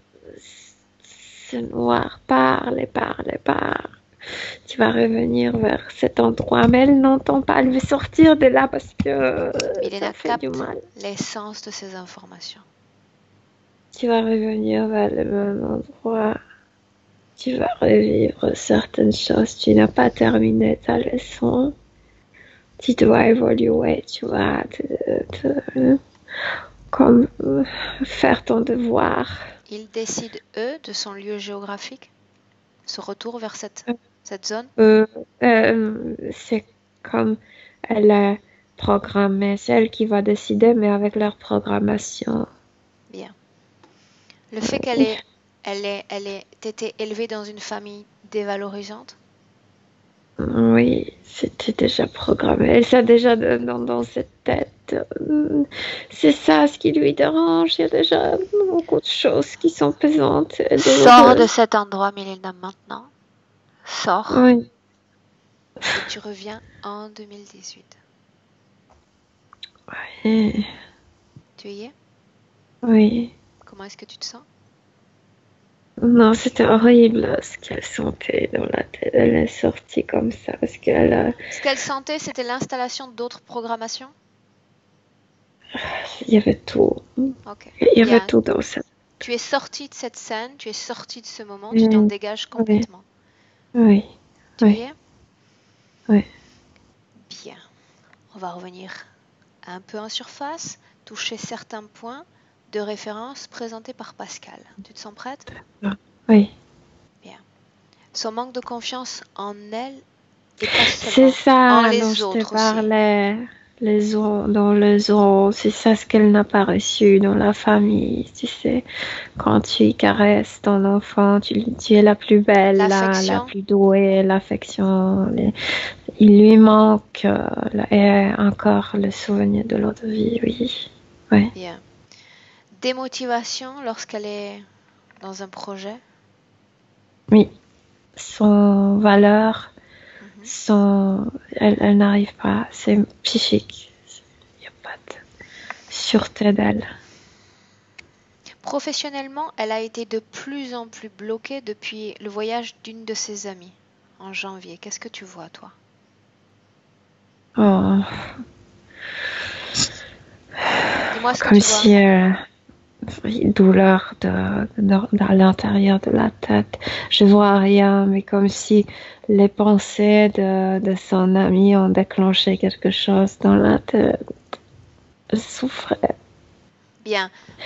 Ce noir, parle, parle, parle. Tu vas revenir vers cet endroit, mais elle n'entend pas. Elle veut sortir de là parce que Milena ça fait du mal. L'essence de ces informations. Tu vas revenir vers le même endroit. Tu vas revivre certaines choses. Tu n'as pas terminé ta leçon. Tu dois évoluer, tu vas te, te, comme euh, faire ton devoir. Ils décident, eux, de son lieu géographique? Ce retour vers cette, euh, cette zone? euh, euh, C'est comme elle est programmée. C'est elle qui va décider, mais avec leur programmation. Bien. Le fait qu'elle ait, elle ait, elle ait été élevée dans une famille dévalorisante? Oui, c'était déjà programmé. Elle s'est déjà dans, dans cette tête. C'est ça ce qui lui dérange. Il y a déjà beaucoup de choses qui sont pesantes. Sors de cet endroit, Milena, maintenant. Sors. Oui. Et tu reviens en deux mille dix-huit. Oui. Tu y es? Oui. Comment est-ce que tu te sens? Non, c'était horrible ce qu'elle sentait dans la tête. Elle est sortie comme ça parce qu'elle a... Ce qu'elle sentait, c'était l'installation d'autres programmations? Il y avait tout. Okay. Il y avait Bien. tout dans ça. Tu es sortie de cette scène, tu es sortie de ce moment, mmh. Tu t'en dégages complètement. Oui. Tu oui. y es? Oui. Bien. On va revenir un peu en surface, toucher certains points de référence présentés par Pascal. Tu te sens prête? Oui. Bien. Son manque de confiance en elle et pas seulement c'est ça en les dont autres je te parlais. Les autres, dans les autres, c'est ça ce qu'elle n'a pas reçu dans la famille. Tu sais, quand tu caresses ton enfant, tu, tu es la plus belle, la, la plus douée, l'affection. Les, il lui manque euh, et encore le souvenir de l'autre vie, oui. oui. Bien. Démotivation lorsqu'elle est dans un projet? Oui. Son valeur, mm-hmm. son, elle, elle n'arrive pas. C'est psychique. Il n'y a pas de sûreté d'elle. Professionnellement, elle a été de plus en plus bloquée depuis le voyage d'une de ses amies en janvier. Qu'est-ce que tu vois, toi? Oh, Dis-moi ce que comme tu vois. si euh, une douleur de, de, de- à l'intérieur de la tête. Je vois rien, mais comme si les pensées de, de son ami ont déclenché quelque chose dans la tête. Je souffrais. Bien,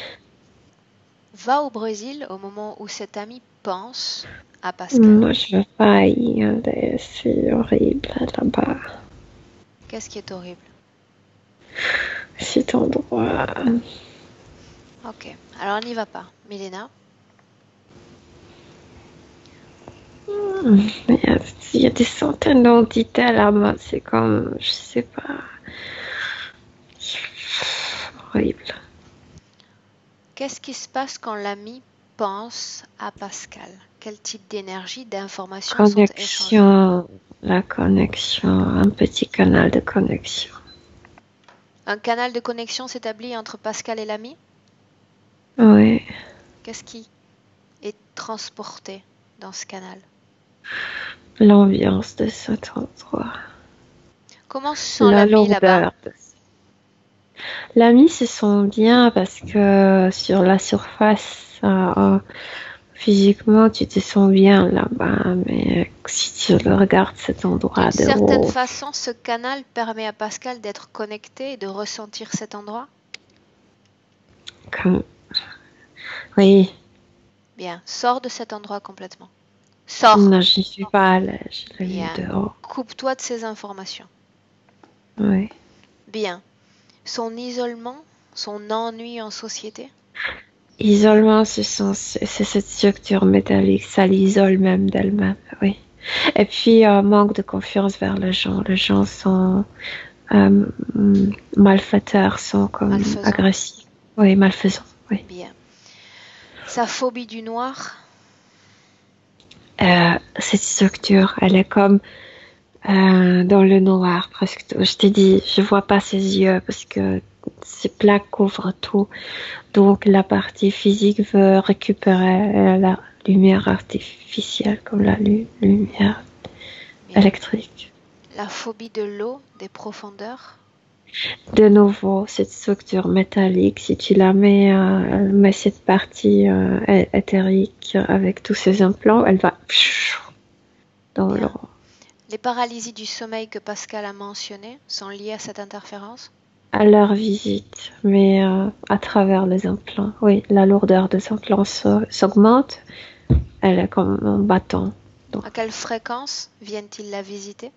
va au Brésil au moment où cet ami pense à Pascal. Moi, je veux pas y aller. C'est horrible là-bas. Qu'est-ce qui est horrible? Cet endroit. Ok, alors on n'y va pas. Milena, Hmm, Il y a, il y a des centaines d'entités là-bas. C'est comme, je sais pas, horrible. qu'est-ce qui se passe quand l'ami pense à Pascal? Quel type d'énergie, d'informations sont échangées? Connexion, la connexion, un petit canal de connexion. Un canal de connexion s'établit entre Pascal et l'ami? Oui, Qu'est-ce qui est transporté dans ce canal? l'ambiance de cet endroit, Comment se sent la l'ami là-bas? lourdeur. De... L'ami se sent bien parce que sur la surface, euh, physiquement, tu te sens bien là-bas, mais si tu regardes cet D'une endroit de certaine haut, façon, ce canal permet à Pascal d'être connecté et de ressentir cet endroit? comme, oui, Bien, sors de cet endroit complètement. Sors. non, je ne suis pas à l'aise, je l'ai vu Bien, de haut, coupe-toi de ces informations. oui. Bien, son isolement, son ennui en société? Isolement, ce sont, c'est cette structure métallique, ça l'isole même d'elle-même, oui. Et puis, euh, manque de confiance vers les gens. Les gens sont euh, malfaiteurs, sont comme Malfaisant? agressifs. Oui, malfaisants, oui. Bien. Sa phobie du noir? Euh, cette structure, elle est comme euh, dans le noir, presque. Je t'ai dit, je vois pas ses yeux parce que ces plaques couvrent tout. Donc, la partie physique veut récupérer euh, la lumière artificielle, comme la lu- lumière Bien. électrique. La phobie de l'eau, des profondeurs? De nouveau, cette structure métallique, si tu la mets, euh, mets cette partie euh, é- éthérique avec tous ces implants, elle va dans l'eau. Bien. Les paralysies du sommeil que Pascal a mentionnées sont liées à cette interférence? À leur visite, mais euh, à travers les implants. Oui, la lourdeur des implants s'au- s'augmente. Elle est comme un bâton. Donc, À quelle fréquence viennent-ils la visiter?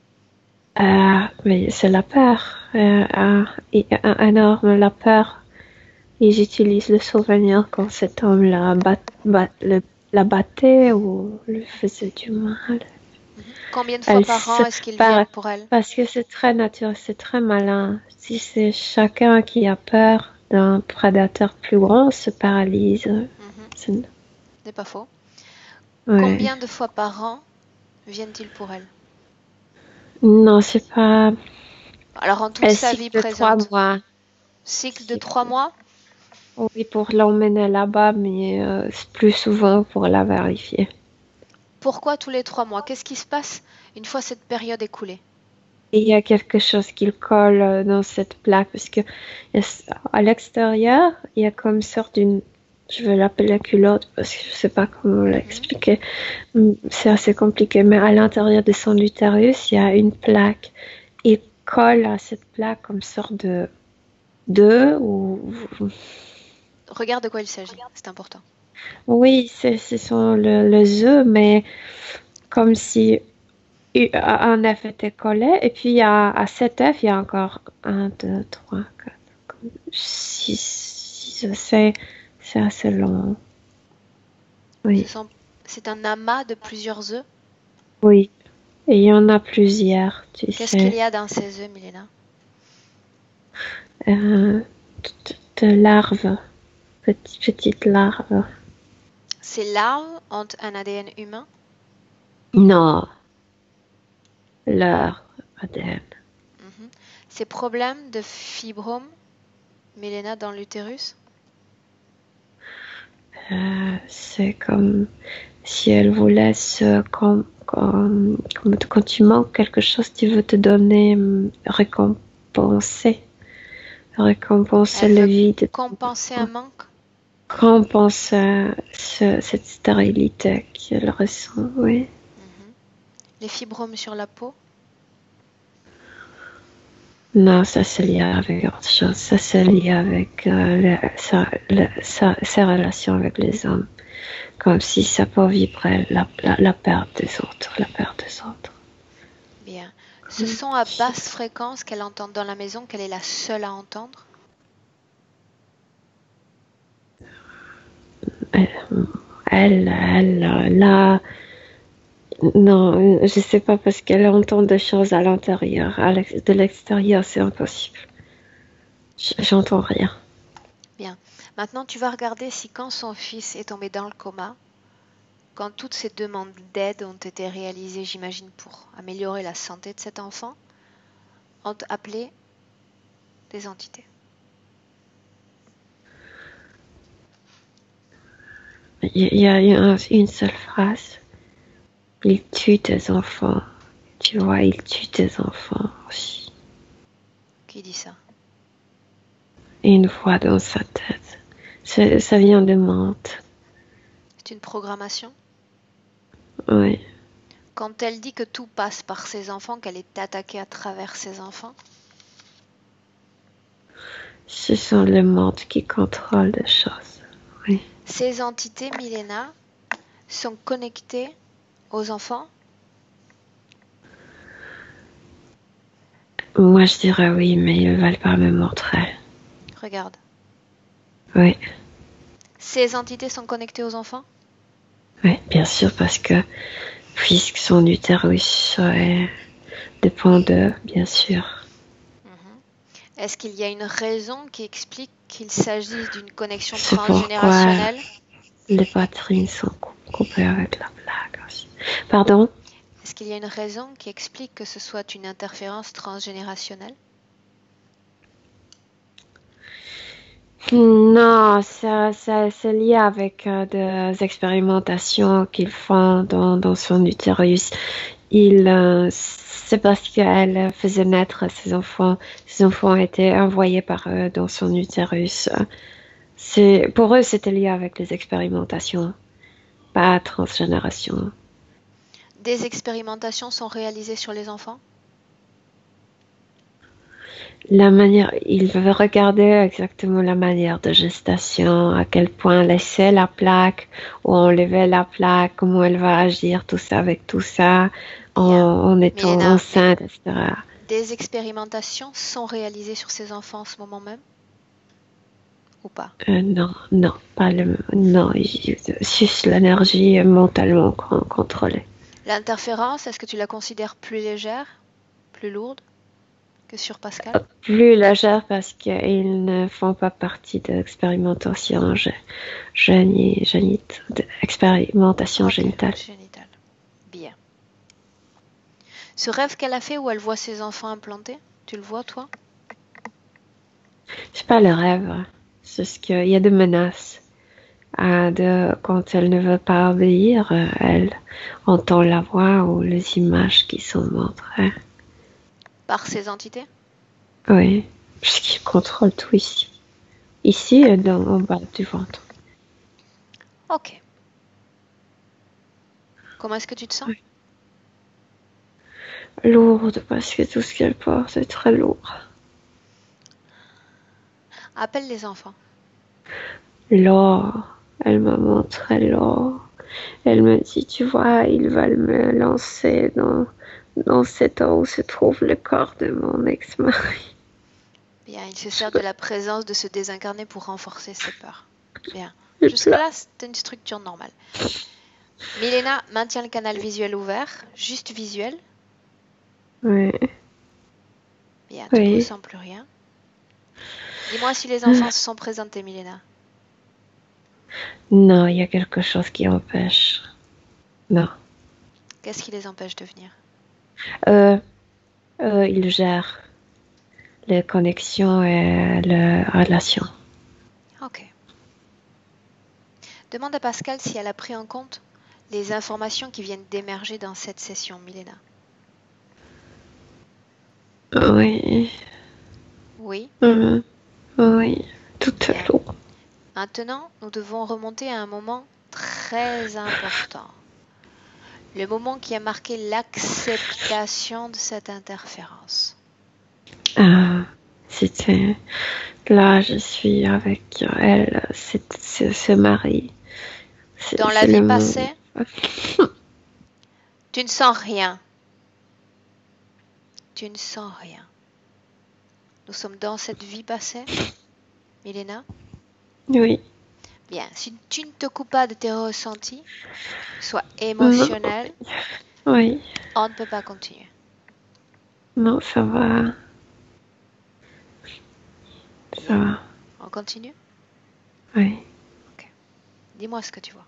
euh, mais c'est la peur. Euh, un, un énorme la peur. Ils utilisent le souvenir quand cet homme la, bat, bat, le, la battait ou lui faisait du mal. Mhm. Combien de fois Elle par se, an est-ce qu'ils par, viennent pour elle? parce que c'est très naturel, c'est très malin. Si c'est chacun qui a peur d'un prédateur plus grand, se paralyse. Mhm. C'est- N'est pas faux. Ouais. Combien de fois par an viennent-ils pour elle? Non, c'est pas Alors en toute un sa cycle vie de trois présente, mois. cycle de trois Cycle. mois? Oui, pour l'emmener là-bas, mais euh, c'est plus souvent pour la vérifier. Pourquoi tous les trois mois? Qu'est-ce qui se passe une fois cette période écoulée? Et il y a quelque chose qui colle euh, dans cette plaque, parce que il y a- à l'extérieur, il y a comme une sorte d'une, je vais l'appeler culotte, parce que je sais pas comment Mhm. l'expliquer. Mm, C'est assez compliqué, mais à l'intérieur de son utérus, il y a une plaque. Il colle à cette plaque comme sorte de d'œuf ou Regarde de quoi il s'agit, c'est important. oui, c'est ce sont le, les œufs, mais comme si un œuf était collé, et puis à, à cet œuf, il y a encore un, deux, trois, quatre, six, six œufs. C'est, c'est assez long. Ce Oui, sont, c'est un amas de plusieurs œufs. oui. Et il y en a plusieurs, tu Qu'est-ce qu'il sais. y a dans ces œufs, Milena? Euh, de larves, petites, petites larves. Ces larves ont un A D N humain. Non, leur A D N. Mhm. Ces problèmes de fibrome, Milena, dans l'utérus. Euh, c'est comme si elle vous laisse, euh, quand, quand, quand, quand tu manques quelque chose, tu veux te donner, hum, récompenser, récompenser Elle le veut vide, compenser un manque? compenser ce, cette stérilité qu'elle ressent, oui. Mhm. Les fibromes sur la peau? Non, ça c'est lié avec autre chose. Ça c'est lié avec euh, le, sa, le, sa, ses relations avec les hommes. Comme si ça peut vibrer la, la, la perte des autres, la perte des autres. Bien. Ce son à basse fréquence qu'elle entend dans la maison, qu'elle est la seule à entendre? Elle, elle, elle là, non, je sais pas parce qu'elle entend des choses à l'intérieur. À l'ex- de l'extérieur, c'est impossible. J'entends rien. Bien. Maintenant, tu vas regarder si quand son fils est tombé dans le coma, quand toutes ces demandes d'aide ont été réalisées, j'imagine, pour améliorer la santé de cet enfant, ont appelé des entités. Il y a une, une seule phrase. Il tue tes enfants. Tu vois, il tue tes enfants aussi. Qui dit ça? Une voix dans sa tête. Ça, ça vient de Mantes. C'est une programmation? Oui. Quand elle dit que tout passe par ses enfants, qu'elle est attaquée à travers ses enfants? Ce sont les Mantes qui contrôlent les choses. Oui. Ces entités, Milena, sont connectées aux enfants? Moi, je dirais oui, mais ils ne veulent pas me montrer. Regarde. Oui. Ces entités sont connectées aux enfants? Oui, bien sûr, parce que puisque son utérus ouais, dépend d'eux, bien sûr. Mhm. Est-ce qu'il y a une raison qui explique qu'il s'agisse d'une connexion C'est pourquoi transgénérationnelle? les batteries sont coupées avec la plaque aussi. Pardon? Est-ce qu'il y a une raison qui explique que ce soit une interférence transgénérationnelle? Non, ça, ça c'est lié avec euh, des expérimentations qu'ils font dans, dans son utérus. Il, euh, c'est parce qu'elle faisait naître ses enfants. Ses enfants étaient envoyés par eux dans son utérus. C'est, pour eux, c'était lié avec les expérimentations, pas transgénération. Des expérimentations sont réalisées sur les enfants? La manière, il veut regarder exactement la manière de gestation, à quel point laisser la plaque ou enlever la plaque, comment elle va agir, tout ça avec tout ça, en, en étant Milena, enceinte, et cetera. des expérimentations sont réalisées sur ces enfants en ce moment même? Ou pas? Euh, non, non, pas le, non, juste l'énergie mentalement con- contrôlée. L'interférence, est-ce que tu la considères plus légère, plus lourde que sur Pascal? Plus légère parce qu'ils ne font pas partie de l'expérimentation géni, génit, expérimentation Ok, génitale. génitale. Bien. Ce rêve qu'elle a fait où elle voit ses enfants implantés, tu le vois toi? C'est pas le rêve, c'est ce qu'il y a des menaces. Ah, de, quand elle ne veut pas obéir, elle entend la voix ou les images qui sont montrées. Par ces entités? Oui, puisqu'il contrôle tout ici. Ici et dans, en bas du ventre. Ok. Comment est-ce que tu te sens? Oui. Lourde, parce que tout ce qu'elle porte est très lourd. Appelle les enfants. L'or, elle m'a montré l'or. Elle me dit, tu vois, ils veulent me lancer dans, dans cet eau où se trouve le corps de mon ex-mari. Bien, il se sert de la présence de ce désincarné pour renforcer ses peurs. Bien. Je Jusque-là, pleure. c'est une structure normale. Milena, maintiens le canal visuel ouvert, juste visuel. Oui. Bien, tu ne Oui. ressens plus rien. Dis-moi si les enfants se sont présentés, Milena. Non, il y a quelque chose qui empêche. Non. Qu'est-ce qui les empêche de venir? Euh, euh, il gère les connexions et les relations. Ok. Demande à Pascal si elle a pris en compte les informations qui viennent d'émerger dans cette session, Milena. Oui. Oui. Mmh. Oui, tout à Bien. l'eau. Maintenant, nous devons remonter à un moment très important. Le moment qui a marqué l'acceptation de cette interférence. Ah, c'était là, je suis avec elle, c'est c'est- ce mari. C'est Dans la c'est le vie monde. passée, tu ne sens rien. Tu ne sens rien. Nous sommes dans cette vie passée, Milena. Oui. Bien, si tu ne te coupes pas de tes ressentis, soit Non. émotionnels, Oui. on ne peut pas continuer. Non, ça va. Ça Bien. va. On continue? Oui. Dis-moi ce que tu vois.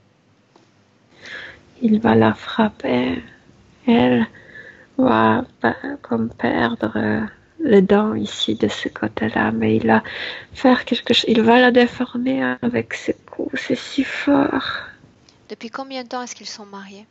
Il va la frapper. Elle va pas comme perdre euh, les dents ici de ce côté-là, mais il va faire quelque chose. Il va la déformer avec ses coups. C'est si fort. Depuis combien de temps est-ce qu'ils sont mariés?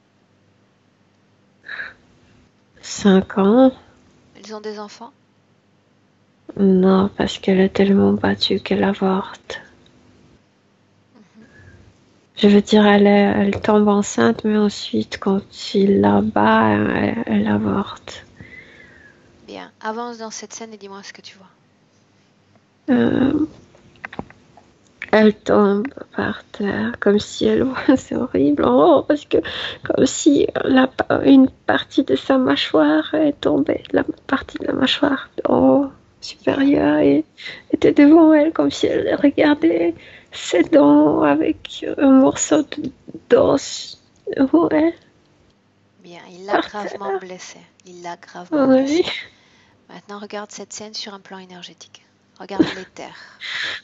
Cinq ans. Ils ont des enfants? Non, parce qu'elle est tellement battue qu'elle avorte. Mhm. Je veux dire, elle, est, elle tombe enceinte, mais ensuite, quand il la bat, elle, elle avorte. Bien, avance dans cette scène et dis-moi ce que tu vois. Euh, elle tombe par terre, comme si elle... C'est horrible, oh, parce que comme si la, une partie de sa mâchoire est tombée, la partie de la mâchoire oh, supérieure et était devant elle, comme si elle regardait ses dents avec un morceau de d'os devant elle. Bien, il l'a gravement terre. blessée. Il l'a gravement Oui. blessée. Maintenant, regarde cette scène sur un plan énergétique. Regarde les terres.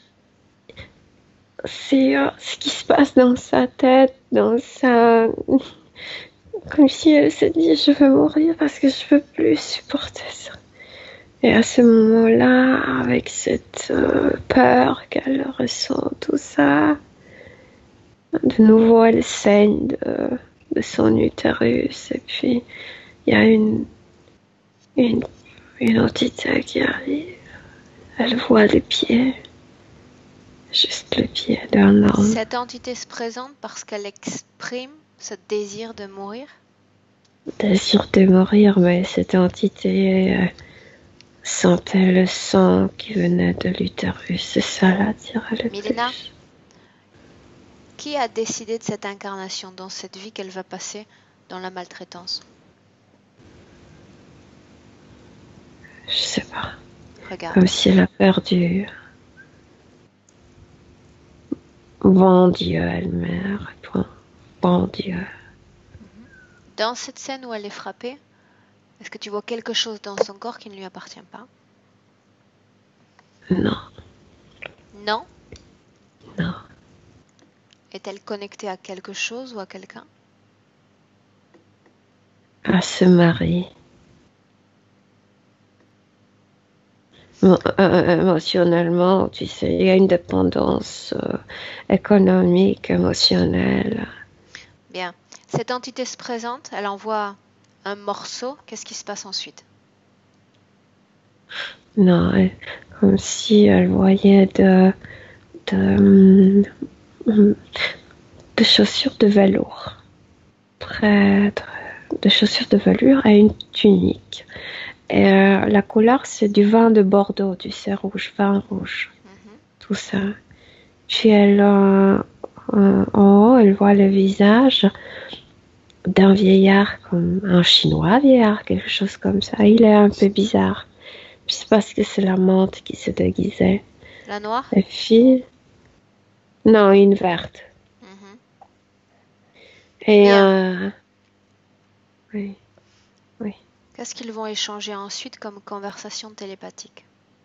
C'est euh, ce qui se passe dans sa tête, dans sa... Comme si elle se dit, je veux mourir parce que je veux plus supporter ça. Et à ce moment-là, avec cette euh, peur qu'elle ressent, tout ça, de nouveau, elle saigne de, de son utérus. Et puis, il y a une, une, une entité qui arrive. Elle voit les pieds. Juste le pied d'un homme. Cette entité se présente parce qu'elle exprime ce désir de mourir? Désir de mourir, mais cette entité euh, sentait le sang qui venait de l'utérus. C'est ça l'attire le Milena, plus. qui a décidé de cette incarnation dans cette vie qu'elle va passer dans la maltraitance? Je sais pas. Regarde. Comme si elle a perdu. Bon Dieu, elle me répond. Bon Dieu. Dans cette scène où elle est frappée, est-ce que tu vois quelque chose dans son corps qui ne lui appartient pas? Non, Non? non. Est-elle connectée à quelque chose ou à quelqu'un? À ce mari. Bon, euh, émotionnellement, tu sais, il y a une dépendance euh, économique, émotionnelle. Bien. Cette entité se présente, elle envoie un morceau. Qu'est-ce qui se passe ensuite? Non, elle- comme si elle voyait de, de, de chaussures de velours. Très, très, de chaussures de velours et une tunique. Et euh, la couleur, c'est du vin de Bordeaux, tu sais, rouge, vin rouge, Mhm. tout ça. Puis elle, euh, euh, en haut, elle voit le visage d'un vieillard, comme un chinois vieillard, quelque chose comme ça. Il est un peu bizarre. Puis c'est parce que c'est la menthe qui se déguisait. La noire? Et puis, non, une verte. Mhm. Et Bien. euh, oui, oui. Qu'est-ce qu'ils vont échanger ensuite comme conversation télépathique?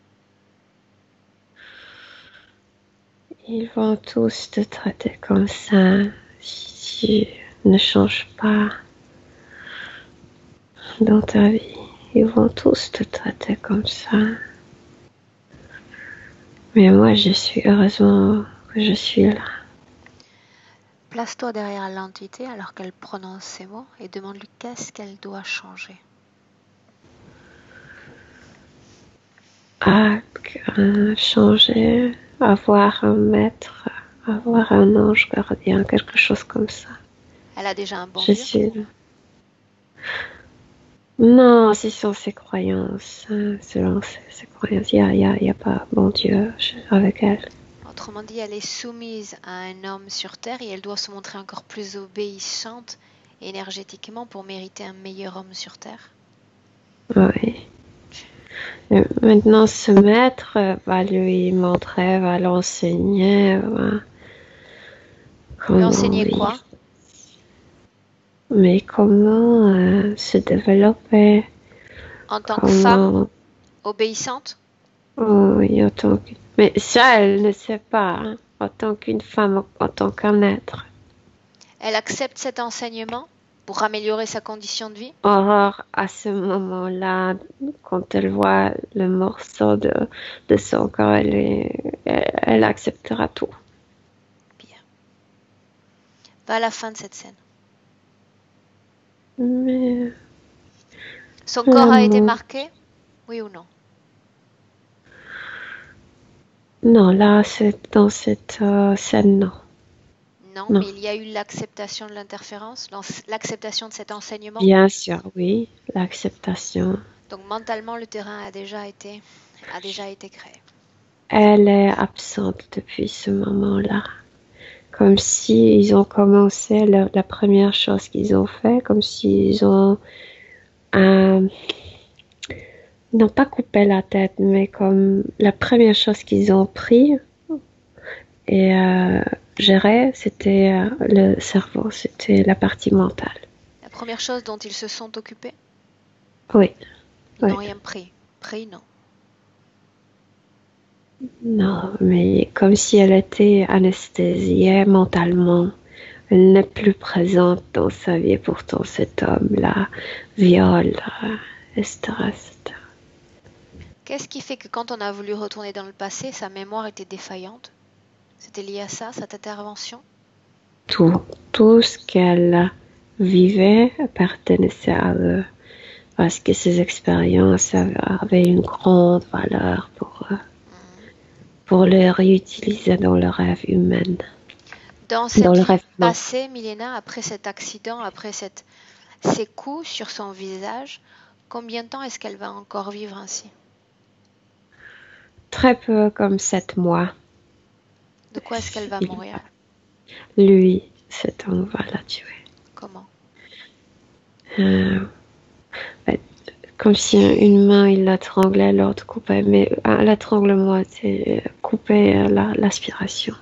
Ils vont tous te traiter comme ça si tu ne changes pas dans ta vie. Ils vont tous te traiter comme ça. Mais moi, je suis heureusement que je suis là. Place-toi derrière l'entité alors qu'elle prononce ces mots et demande-lui qu'est-ce qu'elle doit changer. Ah, euh, changer, avoir un maître, avoir un ange gardien, quelque chose comme ça. Elle a déjà un bon Je Dieu? suis... Non, ce sont ses croyances. hein, Selon ses, ses croyances, il n'y a, y a, y a pas bon Dieu avec elle. Autrement dit, elle est soumise à un homme sur Terre et elle doit se montrer encore plus obéissante énergétiquement pour mériter un meilleur homme sur Terre. Oui. Et maintenant, ce maître euh, va lui montrer, va l'enseigner. Va... Lui enseigner vivre. quoi? Mais comment euh, se développer? En tant que femme Comment... obéissante? Oh, oui, en tant que... Mais ça, elle ne sait pas. hein, En tant qu'une femme, en tant qu'un être. Elle accepte cet enseignement pour améliorer sa condition de vie? Or, à ce moment-là, quand elle voit le morceau de, de son corps, elle, est- elle, elle acceptera tout. Bien. Va à la fin de cette scène. Mais Son corps a été l'amour... marqué? Oui ou non? Non, là, c'est dans cette euh, scène, non. Non, Non. mais il y a eu l'acceptation de l'interférence, l'acceptation de cet enseignement. Bien sûr, oui, l'acceptation. Donc mentalement, le terrain a déjà été, a déjà été créé. Elle est absente depuis ce moment-là. Comme si ils ont commencé la, la première chose qu'ils ont fait, comme s'ils ont euh, non pas coupé la tête, mais comme la première chose qu'ils ont pris et euh, géré, c'était euh, le cerveau, c'était la partie mentale. La première chose dont ils se sont occupés, Oui, ils oui. n'ont rien pris. Pris, non. Non, mais comme si elle était anesthésiée mentalement. Elle n'est plus présente dans sa vie, pourtant cet homme-là viole, et cetera, et cetera. Qu'est-ce qui fait que quand on a voulu retourner dans le passé, sa mémoire était défaillante? C'était lié à ça, cette intervention? Tout, tout ce qu'elle vivait appartenait à eux, parce que ces expériences avaient une grande valeur pour eux, pour les réutiliser dans le rêve humain. Dans cette Dans le vie rêve humain. passée, Milena, après cet accident, après cette, ces coups sur son visage, combien de temps est-ce qu'elle va encore vivre ainsi? Très peu comme sept mois. De quoi est-ce qu'elle va Il- mourir? Lui, cet homme va la tuer. Comment? Euh, Comme si une main, il l'étranglait, l'autre coupait. Mais euh, l'étranglement, c'est couper euh, la- l'aspiration.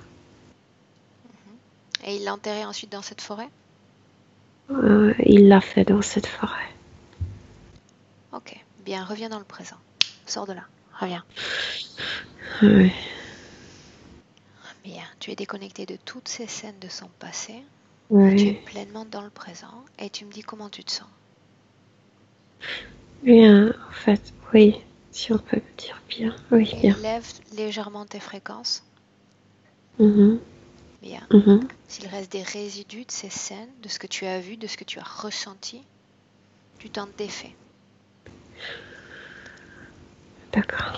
Et il l'a enterré ensuite dans cette forêt? Euh, il l'a fait dans cette forêt. Ok, bien, reviens dans le présent. Sors de là, reviens. Oui. Bien, tu es déconnecté de toutes ces scènes de son passé. Oui. Tu es pleinement dans le présent et tu me dis comment tu te sens. Bien, en fait, oui. Si on peut dire bien. Oui, Et bien. lève légèrement tes fréquences. Mhm, Bien. mhm. S'il reste des résidus de ces scènes, de ce que tu as vu, de ce que tu as ressenti, tu t'en défais. D'accord.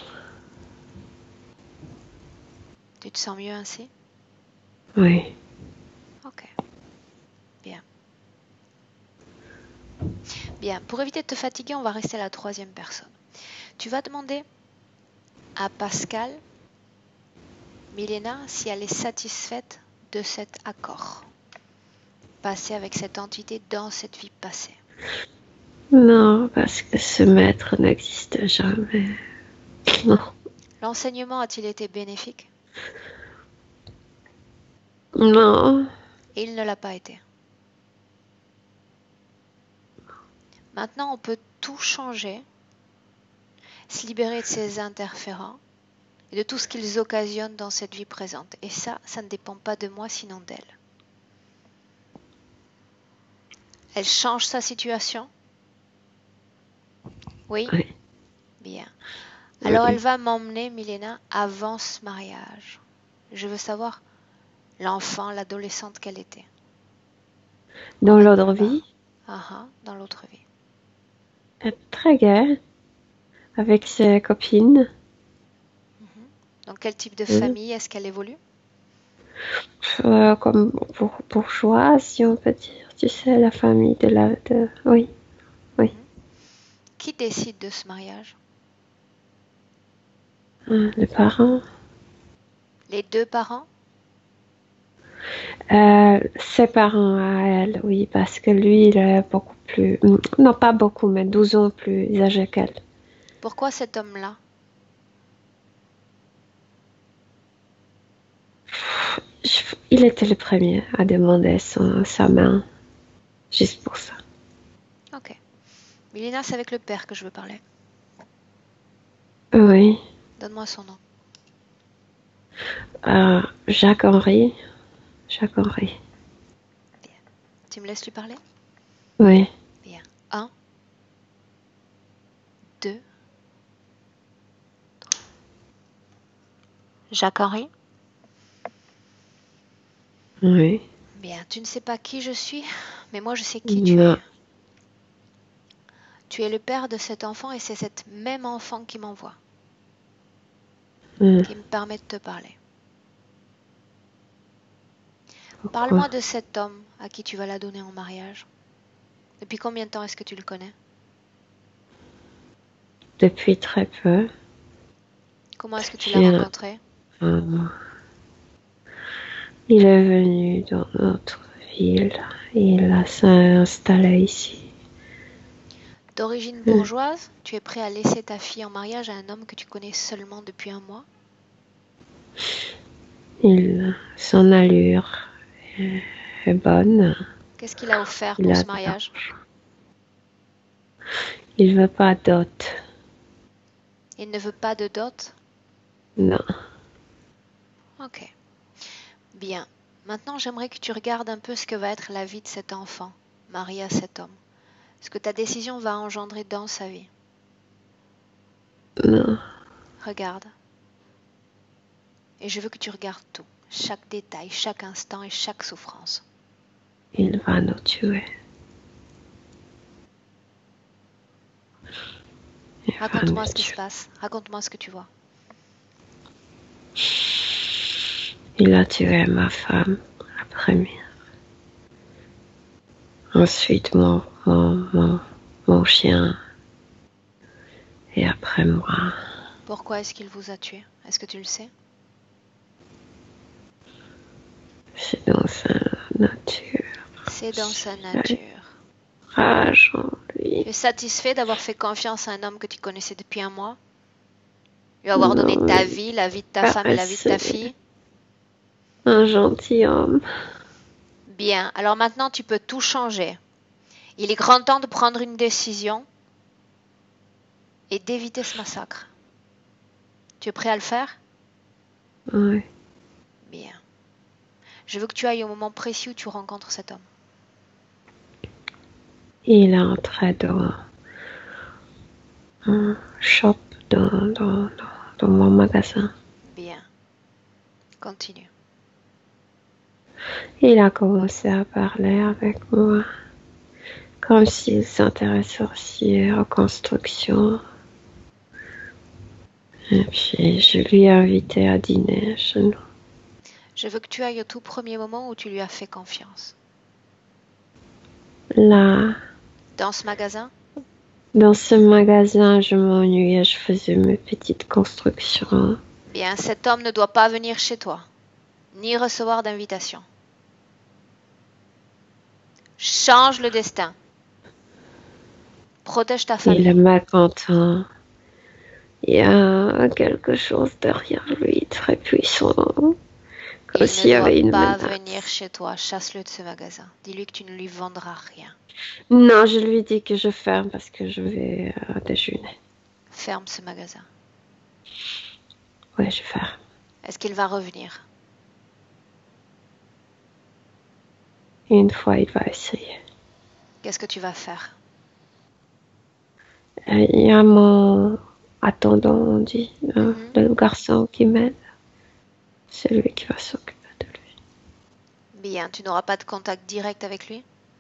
Tu te sens mieux ainsi? Oui. Ok. Bien. Bien. Pour éviter de te fatiguer, on va rester à la troisième personne. Tu vas demander à Pascal, Milena, si elle est satisfaite de cet accord passé avec cette entité dans cette vie passée. Non, parce que ce maître n'existe jamais. Non. L'enseignement a-t-il été bénéfique? Non. Et il ne l'a pas été. Maintenant, on peut tout changer, se libérer de ces interférents et de tout ce qu'ils occasionnent dans cette vie présente. Et ça, ça ne dépend pas de moi, sinon d'elle. Elle change sa situation? Oui? Oui. Bien. Alors Oui. elle va m'emmener, Milena, avant ce mariage. Je veux savoir l'enfant, l'adolescente qu'elle était. Dans Emmène-moi l'autre là-bas. vie, Ah ah, dans l'autre vie. elle est très gaie avec ses copines. Mhm. Dans quel type de Hein. famille est-ce qu'elle évolue? Euh, comme bour- bourgeoise, si on peut dire. Tu sais, la famille de la... De... Oui, oui. Mhm. Qui décide de ce mariage? Hein, les parents. Les deux parents? Euh, ses parents à elle, oui, parce que lui, il est beaucoup plus... Non, pas beaucoup, mais douze ans plus âgé qu'elle. Pourquoi cet homme-là? Je- Il était le premier à demander son- sa main, juste pour ça. Ok. Mélina, c'est avec le père que je veux parler. Oui. Donne-moi son nom. Euh, Jacques-Henri. Jacques-Henri. Bien. Tu me laisses lui parler? Oui. Bien. Un, deux. Jacques-Henri? Oui. Bien. Tu ne sais pas qui je suis, mais moi je sais qui tu Non. es. Tu es le père de cet enfant et c'est cet même enfant qui m'envoie, Hum, qui me permet de te parler. Parle-moi Pourquoi? de cet homme à qui tu vas la donner en mariage. Depuis combien de temps est-ce que tu le connais? Depuis très peu. Comment est-ce que tu l'as Depuis un, rencontré? un mois. Il est venu dans notre ville. Il a s'est installé ici. D'origine Hum. bourgeoise, tu es prêt à laisser ta fille en mariage à un homme que tu connais seulement depuis un mois? Il, son allure est, est bonne. Qu'est-ce qu'il a offert Il pour a ce de mariage? l'argent. Il veut pas dot. Il ne veut pas de dot? Non. Ok. Bien. Maintenant, j'aimerais que tu regardes un peu ce que va être la vie de cet enfant, marié à cet homme. Ce que ta décision va engendrer dans sa vie. Non. Regarde. Et je veux que tu regardes tout. Chaque détail, chaque instant et chaque souffrance. Il va nous tuer. Il va nous Raconte-moi ce qui se tuer. passe. Raconte-moi ce que tu vois. Il a tué ma femme, la première. Ensuite, mon, mon, mon, mon chien. Et après moi. Pourquoi est-ce qu'il vous a tué? Est-ce que tu le sais? C'est dans sa nature. C'est dans sa Il a une nature. rage en lui. Tu es satisfait d'avoir fait confiance à un homme que tu connaissais depuis un mois? Lui avoir donné Non, ta il vie, la vie de ta femme et la vie de ta paraissait fille? un gentilhomme. Bien, alors maintenant tu peux tout changer. Il est grand temps de prendre une décision et d'éviter ce massacre. Tu es prêt à le faire? Oui. Bien. Je veux que tu ailles au moment précis où tu rencontres cet homme. Il est entré dans un shop, dans, dans, dans, dans mon magasin. Bien. Continue. Il a commencé à parler avec moi, comme s'il s'intéressait aussi aux constructions. Et puis, je lui ai invité à dîner chez nous. Je veux que tu ailles au tout premier moment où tu lui as fait confiance. Là, Dans ce magasin? dans ce magasin, je m'ennuyais, je faisais mes petites constructions. Bien, cet homme ne doit pas venir chez toi, ni recevoir d'invitation. Change le destin. Protège ta Il est famille. mécontent. Il y a quelque chose derrière lui, très puissant. Comme Il s'il ne y doit avait une pas menace. venir chez toi. Chasse-le de ce magasin. Dis-lui que tu ne lui vendras rien. Non, je lui dis que je ferme parce que je vais euh, déjeuner. Ferme ce magasin. Ouais, je ferme. Est-ce qu'il va revenir? Une fois, il va essayer. Qu'est-ce que tu vas faire? Euh, Il y a mon attendant, on dit, hein, Mhm. le garçon qui m'aide. C'est lui qui va s'occuper de lui. Bien, tu n'auras pas de contact direct avec lui?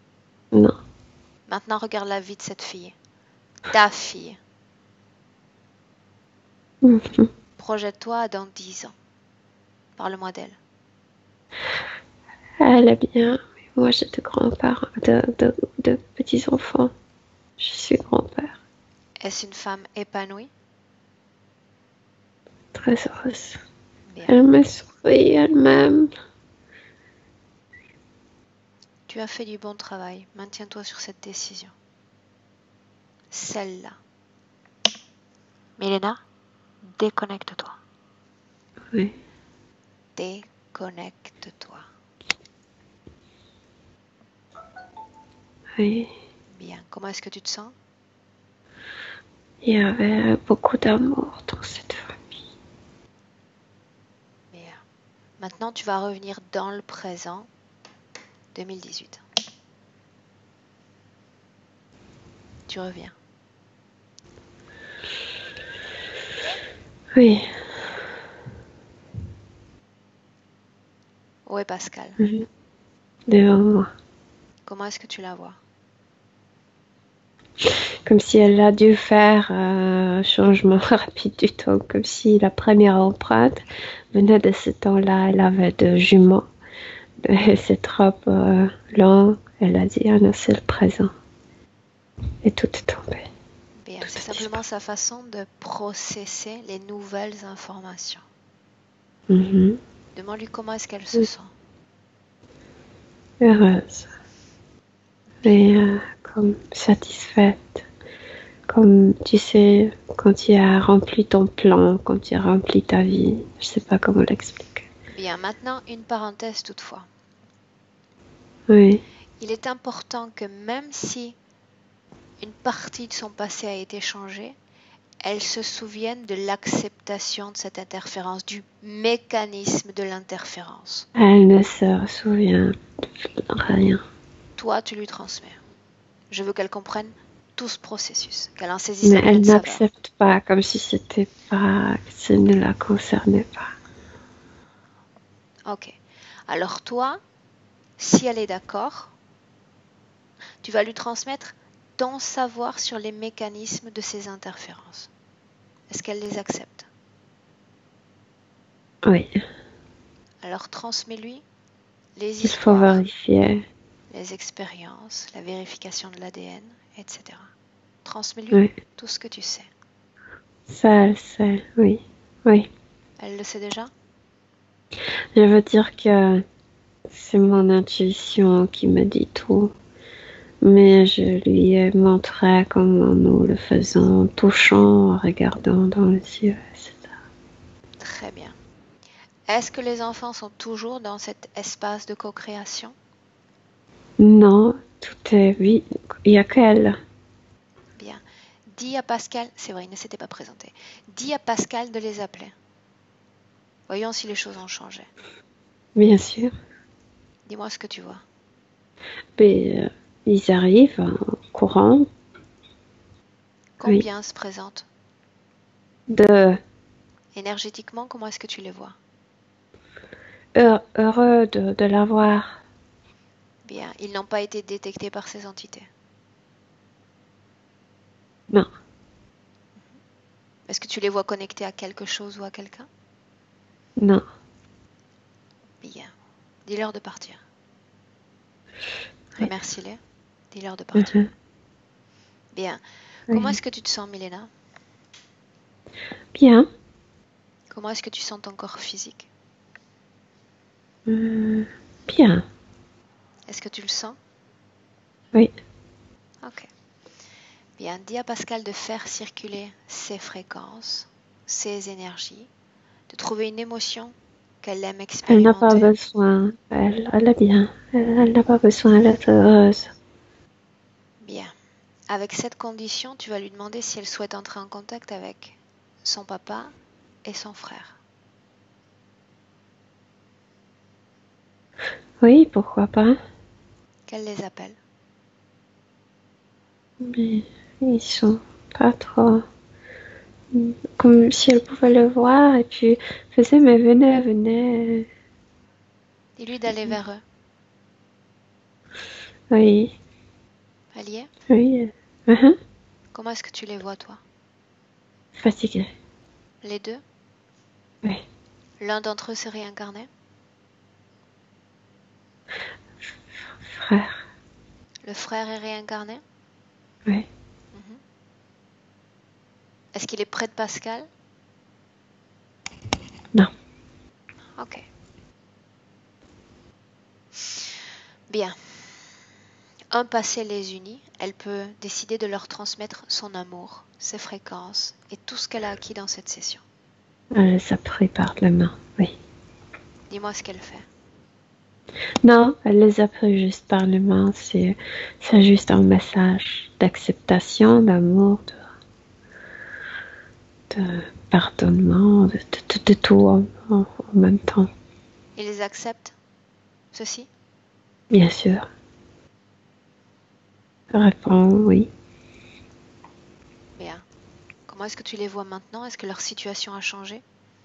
Non. Maintenant, regarde la vie de cette fille. Ta fille. Mhm. Projette-toi dans dix ans. Parle-moi d'elle. Elle est bien. Mais moi, j'ai de grands-parents, de, de, de petits-enfants. Je suis grand-père. Est-ce une femme épanouie? Très heureuse. Bien. Elle me sourit, elle m'aime. Tu as fait du bon travail. Maintiens-toi sur cette décision. Celle-là. Milena, déconnecte-toi. Oui. Déconnecte-toi. Oui. Bien. Comment est-ce que tu te sens? Il y avait beaucoup d'amour dans cette famille. Bien. Maintenant, tu vas revenir dans le présent deux mille dix-huit. Tu reviens. Oui. Où est Pascal? Mhm. Devant moi. Comment est-ce que tu la vois? Comme si elle a dû faire un changement rapide du temps. Comme si la première empreinte venait de ce temps-là. Elle avait deux jumeaux. Et c'est trop euh, lent. Elle a dit, ah non, c'est le présent. Et tout est tombé. Bien. Tout C'est a simplement disparu. sa façon de processer les nouvelles informations. Mhm. Demande-lui comment est-ce qu'elle se sent. Heureuse. Et euh, comme satisfaite. Comme tu sais, quand tu as rempli ton plan, quand tu as rempli ta vie. Je sais pas comment l'expliquer. Bien. Maintenant, une parenthèse toutefois. Oui. Il est important que même si une partie de son passé a été changée, elle se souvienne de l'acceptation de cette interférence, du mécanisme de l'interférence. Elle ne se souvient de rien. Toi, tu lui transmets. Je veux qu'elle comprenne tout ce processus, qu'elle en saisisse Mais en pleine elle saveur. n'accepte pas, comme si c'était pas, que ça ne la concernait pas. Ok. Alors toi, si elle est d'accord, tu vas lui transmettre ton savoir sur les mécanismes de ces interférences. Est-ce qu'elle les accepte? Oui, Alors transmets-lui les il faut histoires, vérifier. les expériences, la vérification de l'A D N, et cetera. Transmets-lui Oui, tout ce que tu sais. ça, elle sait. Oui, oui. Elle le sait déjà? Je veux dire que c'est mon intuition qui me dit tout. Mais je lui ai montré comment nous le faisons en touchant, en regardant dans les yeux, et cetera. Très bien. Est-ce que les enfants sont toujours dans cet espace de co-création? Non, tout est vide. Il n'y a qu'elle. Bien. Dis à Pascal, c'est vrai, il ne s'était pas présenté. Dis à Pascal de les appeler. Voyons si les choses ont changé. Bien sûr. Dis-moi ce que tu vois. Mais euh, ils arrivent en courant. Oui. Combien se présentent? De Énergétiquement, comment est-ce que tu les vois? heureux, heureux de, de l'avoir. Bien. Ils n'ont pas été détectés par ces entités. Non, Est-ce que tu les vois connectés à quelque chose ou à quelqu'un? non. Bien. Dis-leur de partir. Oui. Remercie-les. Dis-leur de partir. Mhm. Bien. Comment Oui. est-ce que tu te sens, Milena? Bien. Comment est-ce que tu sens ton corps physique? Euh, bien. Est-ce que tu le sens? Oui. Ok. Bien, dis à Pascal de faire circuler ses fréquences, ses énergies, de trouver une émotion qu'elle aime Elle n'a pas expérimenter. besoin. Elle, elle est bien. Elle, elle n'a pas besoin d'être heureuse. Bien. Avec cette condition, tu vas lui demander si elle souhaite entrer en contact avec son papa et son frère. Oui, pourquoi pas. Qu'elle les appelle. Mais ils sont pas trop. Comme si elle pouvait le voir et puis faisait, mais venez, venez. Dis-lui d'aller vers eux. Oui. Elle y est? Oui. euh, uh-huh. Comment est-ce que tu les vois, toi? Fatiguée. Les deux? Oui. L'un d'entre eux s'est réincarné? Frère. Le frère est réincarné? Oui. Mhm. Est-ce qu'il est près de Pascal? Non. Ok. Bien. Un passé les unit, elle peut décider de leur transmettre son amour, ses fréquences et tout ce qu'elle a acquis dans cette session. Elle les a pris par la main. Oui. Dis-moi ce qu'elle fait. Non, elle les a pris juste par les mains. C'est, c'est juste un message d'acceptation, d'amour, de, de pardonnement, de, de, de, de tout en, en, en même temps. Ils acceptent ceci? Bien sûr. Réponds oui. Bien. Comment est-ce que tu les vois maintenant? Est-ce que leur situation a changé?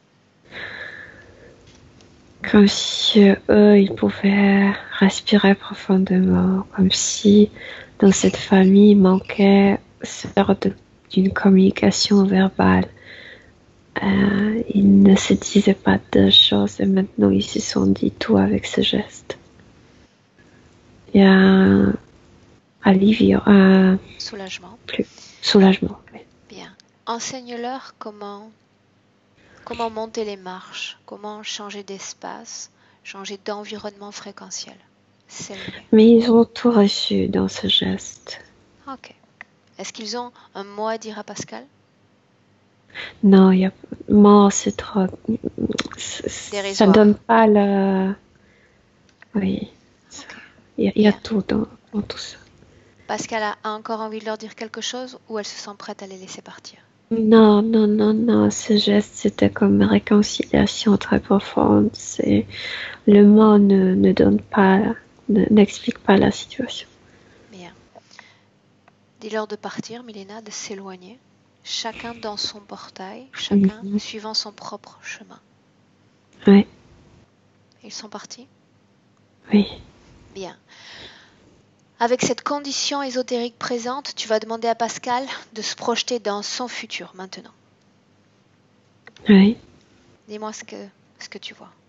Comme si euh, eux, ils pouvaient respirer profondément, comme si dans cette famille manquait sorte de- d'une communication verbale. Euh, ils ne se disaient pas de choses et maintenant ils se sont dit tout avec ce geste. Il y a un alivio, un Soulagement. plus soulagement. Oui. Bien. Enseigne-leur comment, comment monter les marches, comment changer d'espace, changer d'environnement fréquentiel. S'élever. Mais ils ont tout reçu dans ce geste. Ok. Est-ce qu'ils ont un mot à dire à Pascal? Non, il y a mort, c'est trop. Ça Dérisoire. donne pas le. Oui. Ok. Il y a, il y a Bien. tout dans, dans tout ça. Pascal a encore envie de leur dire quelque chose ou elle se sent prête à les laisser partir? Non, non, non, non. Ce geste, c'était comme une réconciliation très profonde. C'est le mot ne, ne donne pas, ne- n'explique pas la situation. Bien. Dis-leur de partir, Milena, de s'éloigner, chacun dans son portail, chacun Mhm. suivant son propre chemin. Oui, Ils sont partis? oui. Bien. Avec cette condition ésotérique présente, tu vas demander à Pascal de se projeter dans son futur maintenant. Oui. Dis-moi ce que, ce que tu vois.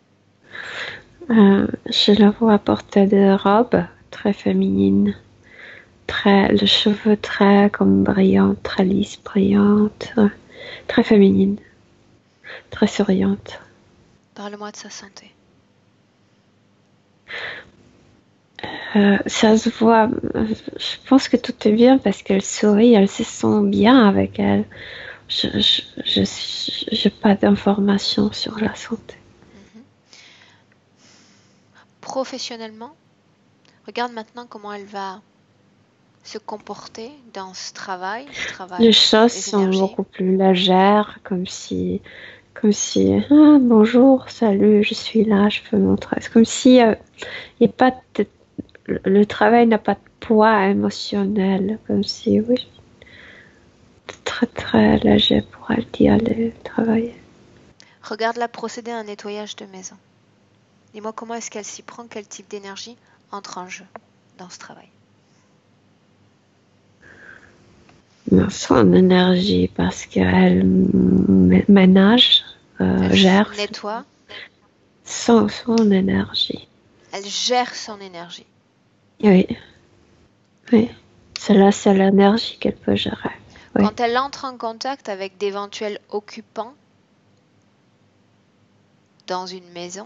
Euh, je la vois porter des robes très féminines, très, le cheveu très comme brillant, très lisse, brillante, euh, très féminine, très souriante. Parle-moi de sa santé. Euh, ça se voit, euh, je pense que tout est bien parce qu'elle sourit, elle se sent bien avec elle. Je je, je, j'ai pas d'informations sur la santé. Mhm. Professionnellement, regarde maintenant comment elle va se comporter dans ce travail, ce Les travail choses des sont énergies. beaucoup plus légères, comme si, comme si, ah, bonjour, salut, je suis là, je peux montrer. C'est comme si euh, y a pas de, le travail n'a pas de poids émotionnel, comme si, oui, très très léger pour elle d'y aller travailler. Regarde-la procéder à un nettoyage de maison. Dis-moi comment est-ce qu'elle s'y prend, quel type d'énergie entre en jeu dans ce travail. Son énergie, parce qu'elle ménage, euh, Elle gère nettoie, son, son énergie. elle gère son énergie. Oui, oui. Bien. C'est la seule énergie qu'elle peut gérer. Oui. Quand elle entre en contact avec d'éventuels occupants dans une maison,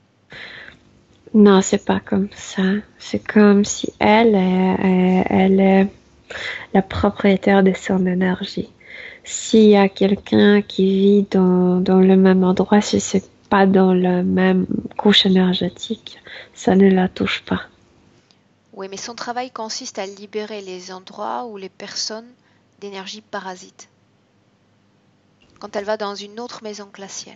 Non, c'est pas comme ça. C'est comme si elle, est, elle est la propriétaire de son énergie. S'il y a quelqu'un qui vit dans, dans le même endroit, si c'est pas dans la même couche énergétique, ça ne la touche pas. oui, mais son travail consiste à libérer les endroits ou les personnes d'énergie parasite. Quand elle va dans une autre maison que la sienne.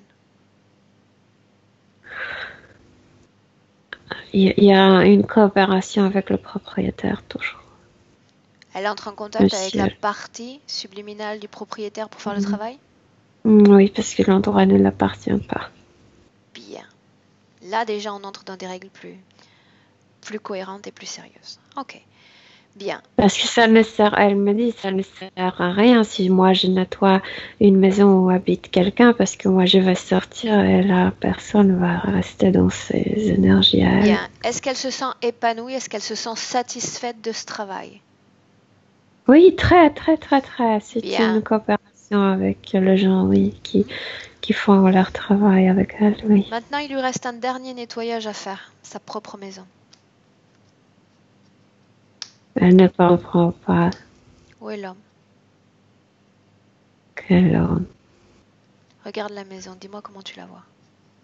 Il y a une coopération avec le propriétaire toujours. Elle entre en contact avec la Monsieur. partie subliminale du propriétaire pour faire le Mm. travail? Oui, parce que l'endroit ne l'appartient pas. Bien. Là déjà on entre dans des règles plus, plus cohérentes et plus sérieuses. Ok. Bien. Parce que ça ne sert, elle me dit, ça ne sert à rien si moi je nettoie une maison où habite quelqu'un, parce que moi je vais sortir et la personne va rester dans ses énergies à elle. Bien. Est-ce qu'elle se sent épanouie? Est-ce qu'elle se sent satisfaite de ce travail? Oui, très, très, très, très. C'est Bien. une coopération avec les gens, oui, qui, qui font leur travail avec elle, oui. Maintenant, il lui reste un dernier nettoyage à faire, sa propre maison. Elle ne comprend pas Où est l'homme? que l'on... Regarde la maison, dis-moi comment tu la vois.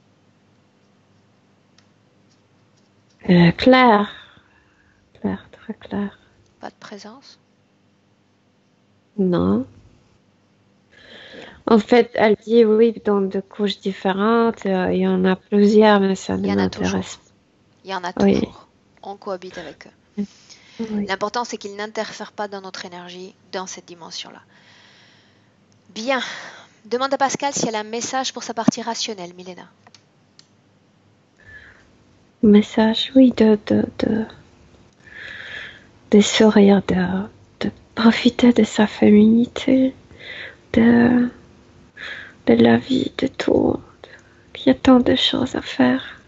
Euh, clair, clair, très clair. Pas de présence? Non. Bien. En fait, elle dit oui, dans deux couches différentes. euh, Il y en a plusieurs, mais ça Il ne y en a toujours. m'intéresse Il y en a pas. Oui, toujours. On cohabite avec eux. oui. L'important, c'est qu'ils n'interfèrent pas dans notre énergie, dans cette dimension-là. Bien. Demande à Pascal si elle a un message pour sa partie rationnelle, Milena. Message, oui, de, de, de, de sourire, de, de profiter de sa féminité, de, de la vie, de tout. Il y a tant de choses à faire.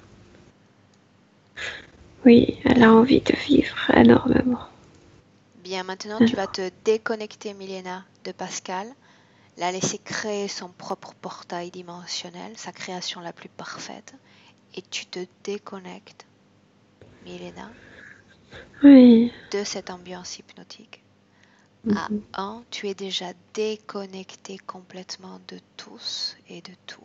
Oui, elle a envie de vivre énormément. Bien, maintenant, tu vas te déconnecter, Milena, de Pascal, la laisser créer son propre portail dimensionnel, sa création la plus parfaite, et tu te déconnectes, Milena, Oui. de cette ambiance hypnotique. À Mhm. un, tu es déjà déconnecté complètement de tous et de tout.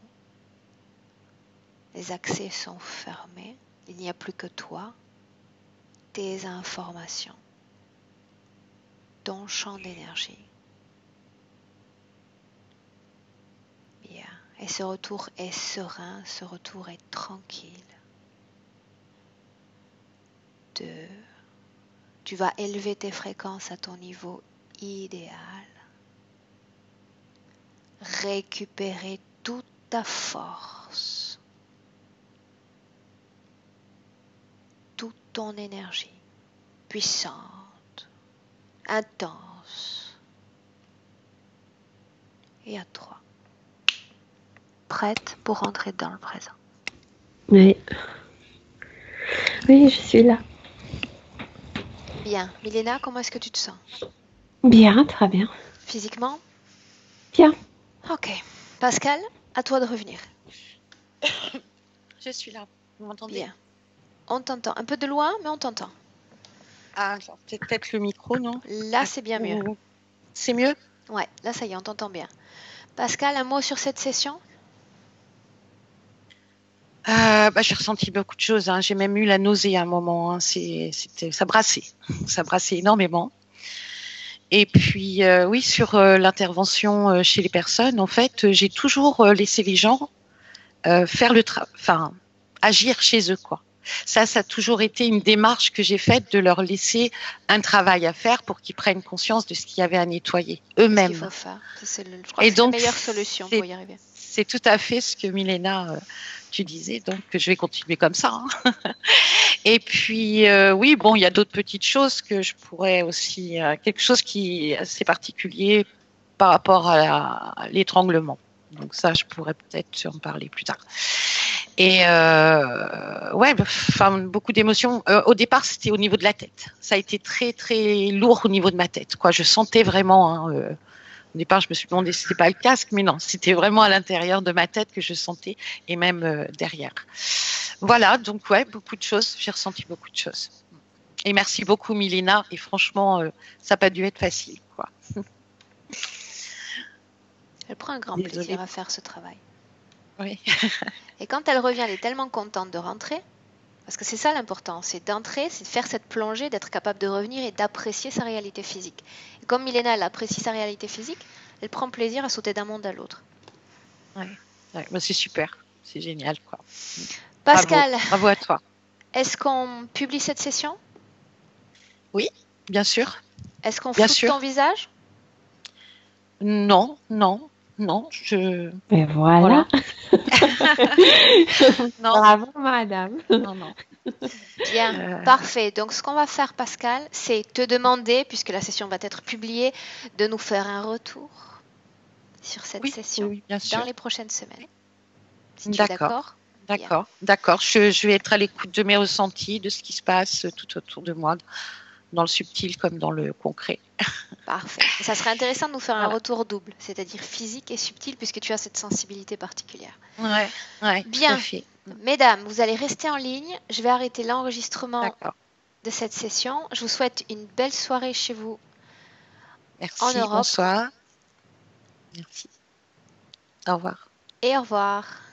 Les accès sont fermés, il n'y a plus que toi, tes informations, ton champ d'énergie. Bien. Et ce retour est serein, ce retour est tranquille. Deux. Tu vas élever tes fréquences à ton niveau idéal. Récupérer toute ta force, toute ton énergie puissante, intense. Et à trois. Prête pour rentrer dans le présent. Oui. Oui, je suis là. Bien. Milena, comment est-ce que tu te sens? Bien, très bien. Physiquement? Bien. Ok. Pascal, à toi de revenir. Je suis là. Vous m'entendez? Bien. On t'entend. Un peu de loin, mais on t'entend. Ah, c'est peut-être le micro, non? Là, c'est bien mieux. C'est mieux? Ouais, là, ça y est, on t'entend bien. Pascal, un mot sur cette session? Euh, bah, j'ai ressenti beaucoup de choses. Hein. J'ai même eu la nausée à un moment. Hein. C'est, c'était, ça brassait. Ça brassait énormément. Et puis, euh, oui, sur euh, l'intervention euh, chez les personnes, en fait, euh, j'ai toujours euh, laissé les gens euh, faire le travail, enfin, agir chez eux, quoi. Ça, ça a toujours été une démarche que j'ai faite de leur laisser un travail à faire pour qu'ils prennent conscience de ce qu'il y avait à nettoyer eux-mêmes. Qu'est-ce qu'il faut faire? C'est le, je crois Et que c'est donc, la meilleure solution pour y arriver. C'est tout à fait ce que Milena, euh, tu disais, donc je vais continuer comme ça. Hein. Et puis, euh, oui, bon, il y a d'autres petites choses que je pourrais aussi, euh, quelque chose qui est assez particulier par rapport à, la, à l'étranglement. Donc ça, je pourrais peut-être en parler plus tard. Et euh, ouais, enfin beaucoup d'émotions. Euh, au départ, c'était au niveau de la tête. Ça a été très très lourd au niveau de ma tête. Quoi, je sentais vraiment. Hein, euh, au départ, je me suis demandé si c'était pas le casque, mais non, c'était vraiment à l'intérieur de ma tête que je sentais, et même euh, derrière. Voilà, donc ouais, beaucoup de choses. J'ai ressenti beaucoup de choses. Et merci beaucoup, Milena. Et franchement, euh, ça n'a pas dû être facile, quoi. Elle prend un grand Désolée. plaisir à faire ce travail. Oui. Et quand elle revient, elle est tellement contente de rentrer, parce que c'est ça l'important, c'est d'entrer, c'est de faire cette plongée, d'être capable de revenir et d'apprécier sa réalité physique. Et comme Milena, elle apprécie sa réalité physique, elle prend plaisir à sauter d'un monde à l'autre. Ouais, ouais, bah c'est super, c'est génial, quoi. Pascal, bravo, bravo à toi. Est-ce qu'on publie cette session? Oui, bien sûr. Est-ce qu'on bien floute sûr. ton visage? Non, non, non, je... Et voilà, voilà. non. Bravo, madame. Non, non. Bien, Euh, parfait. Donc, ce qu'on va faire, Pascal, c'est te demander, puisque la session va être publiée, de nous faire un retour sur cette oui, oui, session oui, bien dans sûr. les prochaines semaines. Si tu es D'accord, d'accord? Bien, d'accord, d'accord. Je, je vais être à l'écoute de mes ressentis, de ce qui se passe tout autour de moi, dans le subtil comme dans le concret. parfait. Et ça serait intéressant de nous faire un Voilà. retour double, c'est-à-dire physique et subtil, puisque tu as cette sensibilité particulière. Ouais, ouais, tout à Bien, fait. mesdames, vous allez rester en ligne. Je vais arrêter l'enregistrement D'accord. de cette session. Je vous souhaite une belle soirée chez vous en Merci, Europe bonsoir. Merci. Au revoir. et au revoir.